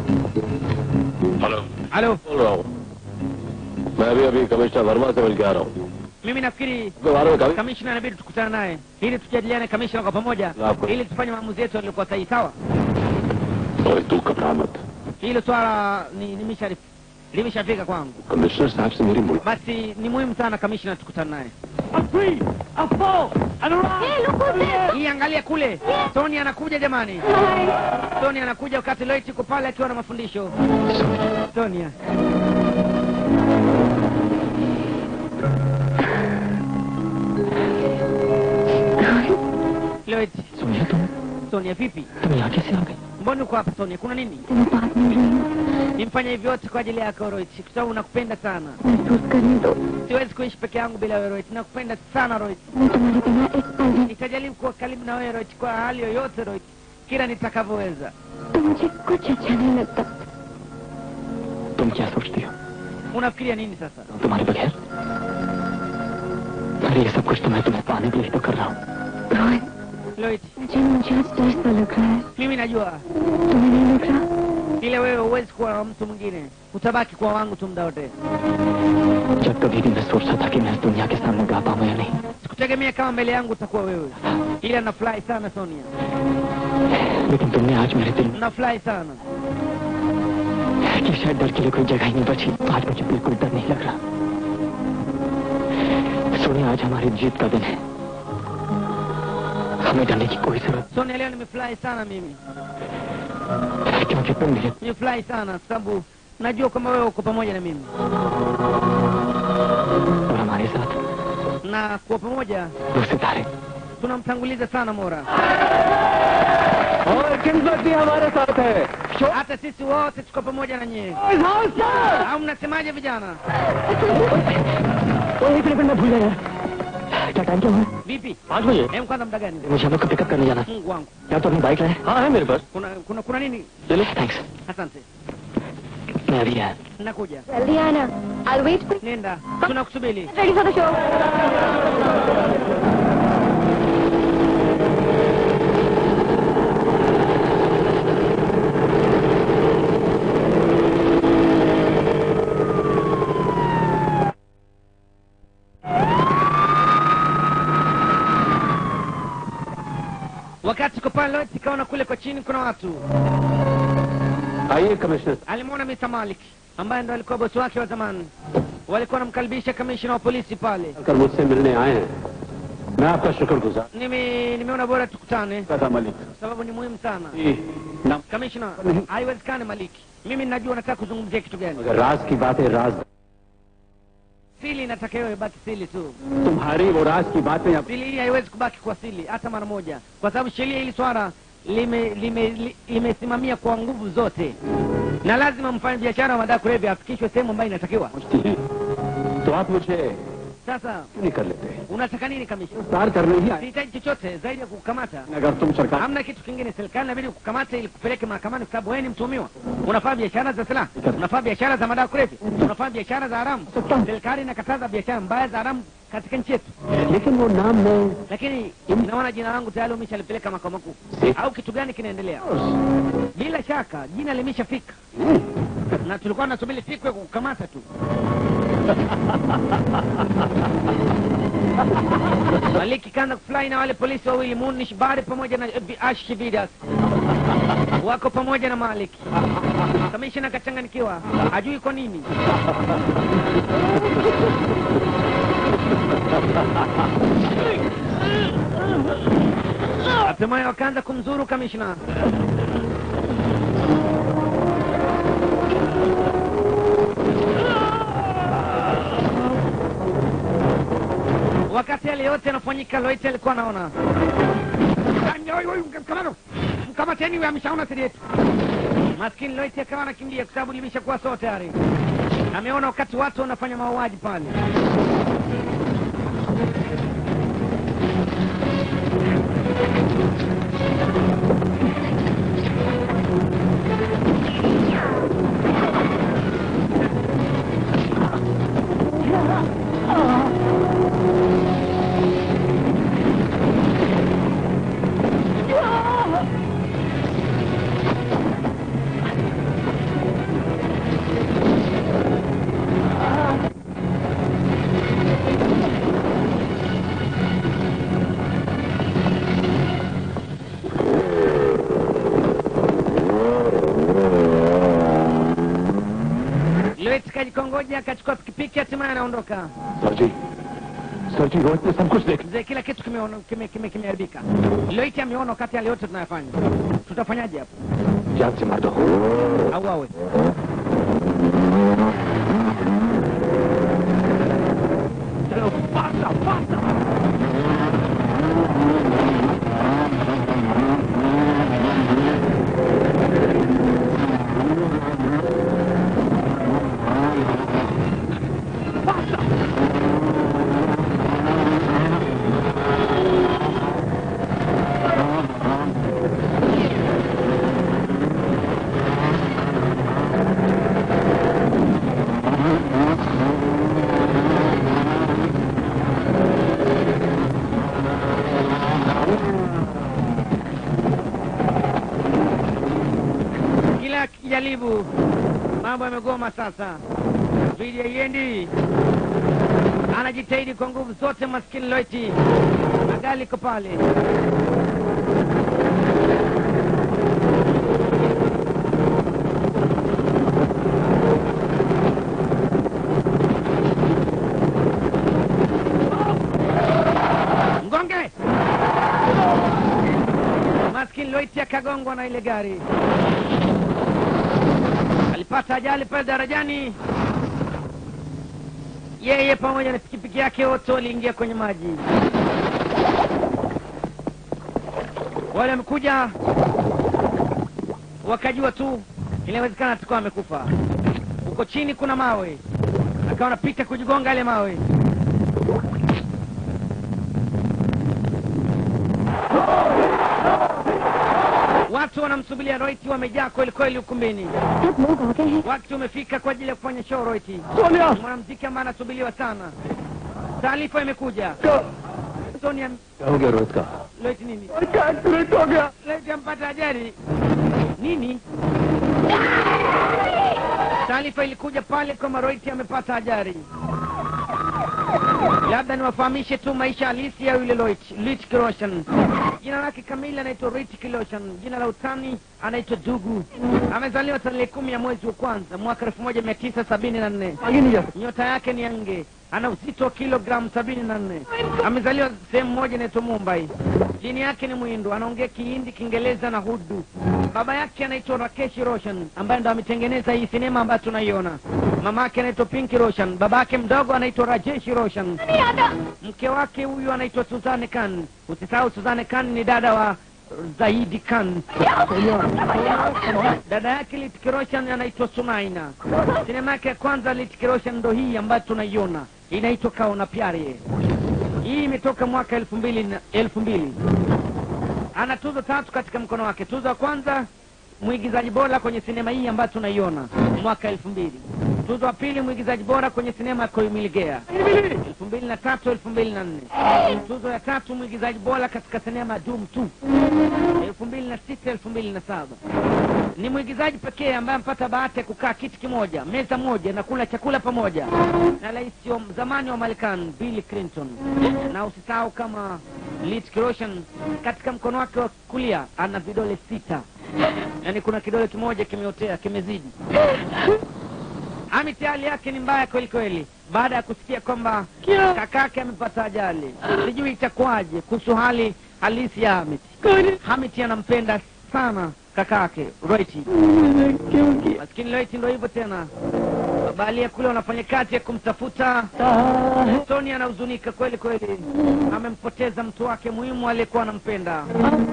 Hello Halo, बोल रहा हूँ मैं अभी कमिश्नर वर्मा से मिल के आ रहा हूँ। mimi nafikiri दोबारा कभी kamishna inabidi tukutane naye ili tujadiliane kamishna kwa pamoja, Hapo. ili tufanye maamuzi yetu yaliyokuwa sahihi. Sawa? Rohit तू घबरा मत। Hilo swala limeshafika kwangu. Commissioner साहब से मेरी मुलाकात Basi ni muhimu sana kamishna tukutane naye. Hii angalia kule, Sonia anakuja jamani. Sonia anakuja wakati Rohit yuko pale akiwa na mafundisho. Sonia. Rohit, Sonia तुम Sonia, vipi? तुम यहाँ कैसे आ गई? Mbona uko hapa Sonia? Kuna nini? तेरे बात मिल रही हूँ Nimfanya hivi yote kwa ajili yako Rohit, kwa sababu nakupenda sana. महसूस करने दो Siwezi kuishi peke yangu bila wewe Rohit. Nakupenda sana Rohit. मैं तुम्हारे बिना एक पल भी Nitajaribu kuwa karibu na wewe Rohit kwa hali yoyote Rohit, kila nitakavyoweza. तो मुझे कुछ अच्छा नहीं लगता तुम क्या सोचती हो? Unafikiria nini sasa? तुम्हारे बगैर? अरे ये सब कुछ तो मैं तुम्हें पाने के लिए तो कर रहा हूँ। रोहित Rohit, मुझे आज डर सा लग रहा है mimi najua तुम्हें नहीं लग रहा ile wewe huwezi kuwa na mtu mwingine, utabaki kuwa wangu tu muda wote. जब कभी भी मैं सोचता था कि मैं इस दुनिया के सामने गा पाऊँ या नहीं, Sikutegemea kama mbele yangu utakuwa wewe, ila nafurahi sana Sonia, लेकिन तुमने आज मेरे दिल nafurahi sana. में कि शायद डर के लिए कोई जगह ही नहीं बची। आज मुझे बिल्कुल डर नहीं लग रहा। सोनिया, आज हमारी जीत का दिन है, हमें डरने की कोई जरूरत Sonia, leo nimefurahi sana mimi, नहीं, क्योंकि तुम मेरे nimefurahi sana sababu najua kwamba wewe uko pamoja na mimi, और हमारे साथ na kuwa pamoja दो सितारे। tunamtanguliza sana Mora. और किस्मत भी हमारे साथ है। Hata sisi wote tuko pamoja na nyie, au mnasemaje vijana? एक मिनट में भूल गया यार, क्या टाइम क्या हुआ? Vipi? 5 बजे। Hem, kwanza muda gani? मुझे हम लोग को पिकअप करने जाना है। Mungu wangu, क्या तो अपनी बाइक लाए? हाँ है मेरे पास। kuna nini? चलो थैंक्स। Asante, मैं अभी आया। nakuja. जल्दी आना I'll wait for Nenda, tunakusubiri. ready for the show Wakati tuko pale Lote, kaona kule kwa chini kuna watu. आइए commissioner. Alimwona Mr. Malik ambaye ndo alikuwa bosi wake wa zamani. Walikuwa wanamkaribisha kamishna wa polisi pale. कर मुझसे मिलने आए हैं, मैं आपका शुक्रगुजार। Nimeona bora tukutane था Malik sababu ni muhimu sana. ना Kamishna, haiwezekani Malik, mimi najua nataka kuzungumzia kitu gani. मगर राज की बात है, राज Sili nataka wewe baki sili tu. तुम्हारी वो राज की बातें अब Sili hii haiwezi kubaki kwa sili hata mara moja, kwa sababu sheria hili swala limesimamia kwa nguvu zote, na lazima mfanye biashara wa madawa kulevya afikishwe sehemu ambayo inatakiwa. पहुंचती हैं, तो आप मुझे Sasa क्यों नहीं कर लेते? unataka nini kamishna? गिरफ्तार करने ही आए। Sihitaji chochote zaidi ya kukukamata. अगर तुम सरकार Hamna kitu kingine, serikali inabidi kukamata ili kupeleke mahakamani, kwa sababu wewe ni mtuhumiwa. Unafanya biashara za silaha, unafanya biashara za madawa kulevya, unafanya biashara za haramu. Serikali inakataza biashara mbaya za haramu katika nchi yetu, लेकिन वो नाम मैं lakini naona jina langu tayari umeshalipeleka makao makuu. Au kitu gani kinaendelea? Bila shaka jina limeshafika, na tulikuwa tunasubiri siku ya kukukamata tu. Maliki kaanza kufurahi na wale polisi wawili, Munish Bari pamoja na Ashi Vidas wako pamoja na Maliki. Kamishna akachanganikiwa, hajui kwa nini. Hatimaye wakaanza kumzuru kamishna. Wakati yale yote yanafanyika, Loite alikuwa anaona. Mkamateni huyu, ameshaona siri yetu. Maskini Loite akawa anakimbia kwa sababu limeshakuwa sawa tayari. Ameona wakati watu wanafanya mauaji pale. Loite kajikongoja, akachukua pikipiki, hatimaye anaondoka. Sir ji Rohit ने सब कुछ देख Mzee, kila kitu kimeharibika. Loite ameona wakati yale yote tunayafanya. Tutafanyaje hapo? जान से मार दो। Au awe चलो fast Anajaribu, mambo yamegoma sasa, video iendi, anajitahidi kwa nguvu zote maskini Loiti, Magali iko pale. Mgonge! Maskini Loiti akagongwa na ile gari. Alipata ajali pale darajani. Yeye pamoja na pikipiki yake wote waliingia kwenye maji. Wale wamekuja wakajua tu inawezekana atakuwa amekufa. Huko chini kuna mawe, akawa anapita kujigonga yale mawe. Watu wanamsubiria Roiti, wamejaa kweli kweli ukumbini. सब लोग आ गए हैं। Wakati umefika kwa ajili ya kufanya show Roiti. Sonia! Mwanamuziki ambaye anasubiriwa sana. Taarifa imekuja. Sonia, क्या हो गया रोहित का? Loiti nini? Accident हो गया। Loiti ampata ajali. Nini? Taarifa ilikuja pale kwamba Roiti amepata ajali. Labda niwafahamishe tu maisha halisi ya yule Hrithik Roshan. Jina lake kamili anaitwa Hrithik Roshan. Jina la utani anaitwa Dugu. Amezaliwa tarehe 10 ya mwezi wa kwanza mwaka 1974. आगे नहीं जा सकते। Nyota yake ni ange. Ana uzito wa kilogramu 74. Amezaliwa sehemu moja inaitwa Mumbai. Dini yake ni Muhindu. Anaongea Kihindi, Kiingereza na Urdu. Baba yake anaitwa Rakesh Roshan ambaye ndo ametengeneza hii sinema ambayo tunaiona. Mama yake anaitwa Pinky Roshan. Baba yake mdogo anaitwa Rajesh Roshan. Mke wake huyu anaitwa Suzanne Khan. Usisahau Suzanne Khan ni dada wa Zaidi Khan. Dada yake Hrithik Roshan anaitwa Sunaina. Sinema yake ya kwanza Hrithik Roshan ndo hii ambayo tunaiona. Inaitwa Kaona Pyare. Hii imetoka mwaka 2000. Ana tuzo 3 katika mkono wake. Tuzo ya kwanza mwigizaji bora kwenye sinema hii ambayo tunaiona mwaka 2000. Tuzo ya pili mwigizaji bora kwenye sinema Koimiligea 2003 2004. Tuzo ya tatu mwigizaji bora katika sinema Doom 2 2006 2007. Ni mwigizaji pekee ambaye ampata bahati ya kukaa kiti kimoja, meza moja na kula chakula pamoja na rais wa zamani wa Marekani Bill Clinton. Na usisahau kama Hrithik Roshan katika mkono wake wa kulia ana vidole 6. Yaani kuna kidole kimoja kimeotea, kimezidi. Amit hali yake ni mbaya kweli kweli. Baada ya kusikia kwamba kakake amepata ajali, sijui itakuwaje kuhusu hali halisi ya Amit. Amit anampenda sana kakake Roiti. Maskini Roiti ndo hivyo tena. Bali kule wanafanya kazi ya kumtafuta. Sonia anahuzunika kweli kweli. Amempoteza mtu wake muhimu aliyekuwa anampenda.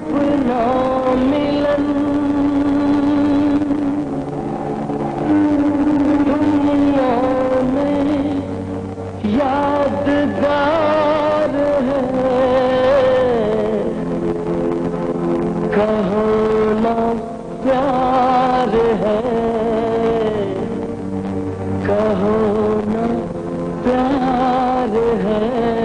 यादगार है कहो ना प्यार है कहो ना प्यार है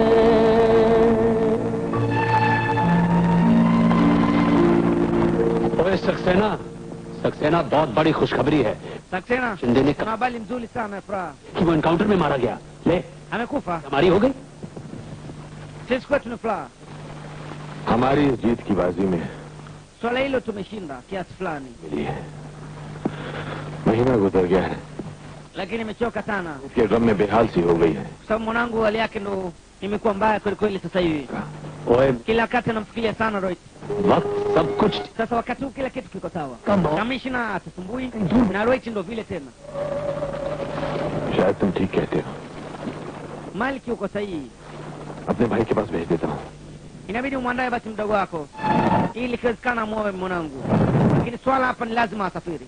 ओए सक्सेना, सक्सेना बहुत बड़ी खुशखबरी है। Saksena, शिंदे ने कहा habari nzuri sana Fra. कि वो एनकाउंटर में मारा गया। ले, Amekufa. हमारी हो गई। Sisi kwetu ni Fra. हमारी इस जीत की बाजी में Swala hilo tumeshinda kiasi fulani. मिली है। महीना गुजर गया है, Lakini nimechoka sana. इसके ड्रम में बेहाल सी हो गई है। Kwa sababu mwanangu hali yake ndo imekuwa mbaya kweli kweli sasa hivi. ओए, Kila wakati anamfikiria sana Roit. वक्त सब कुछ Sasa wakati huu kila kitu kiko sawa. Kama. Kamishna atasumbui na Roit ndo vile tena. शायद तुम ठीक कहते हो। Maliki uko sahihi. अपने भाई के पास भेज देता हूँ। Inabidi umwandae basi mdogo wako ili kiwezekana muoe mwanangu. Lakini swala hapa ni lazima asafiri.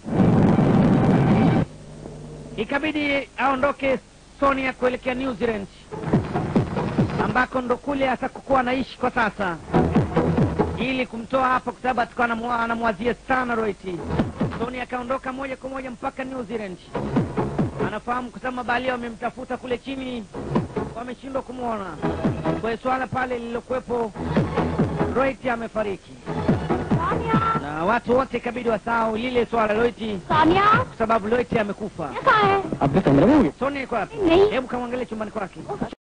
Ikabidi aondoke Sonia kuelekea New Zealand ambako ndo kule atakuwa anaishi kwa sasa, ili kumtoa hapa kwa sababu atakuwa anamwazia sana Roiti. Sonia akaondoka moja kwa moja mpaka New Zealand. Anafahamu kwa sababu mabalia wamemtafuta kule chini, wameshindwa kumwona. Kwa swala pale lililokuwepo Roiti amefariki. Na watu wote ikabidi wasahau lile swala Loiti Sonia kwa sababu Loiti amekufa. कहाँ है? अब भी कमरे में होंगे। Sonia yuko wapi? नहीं। Hebu kamwangalie chumbani kwake.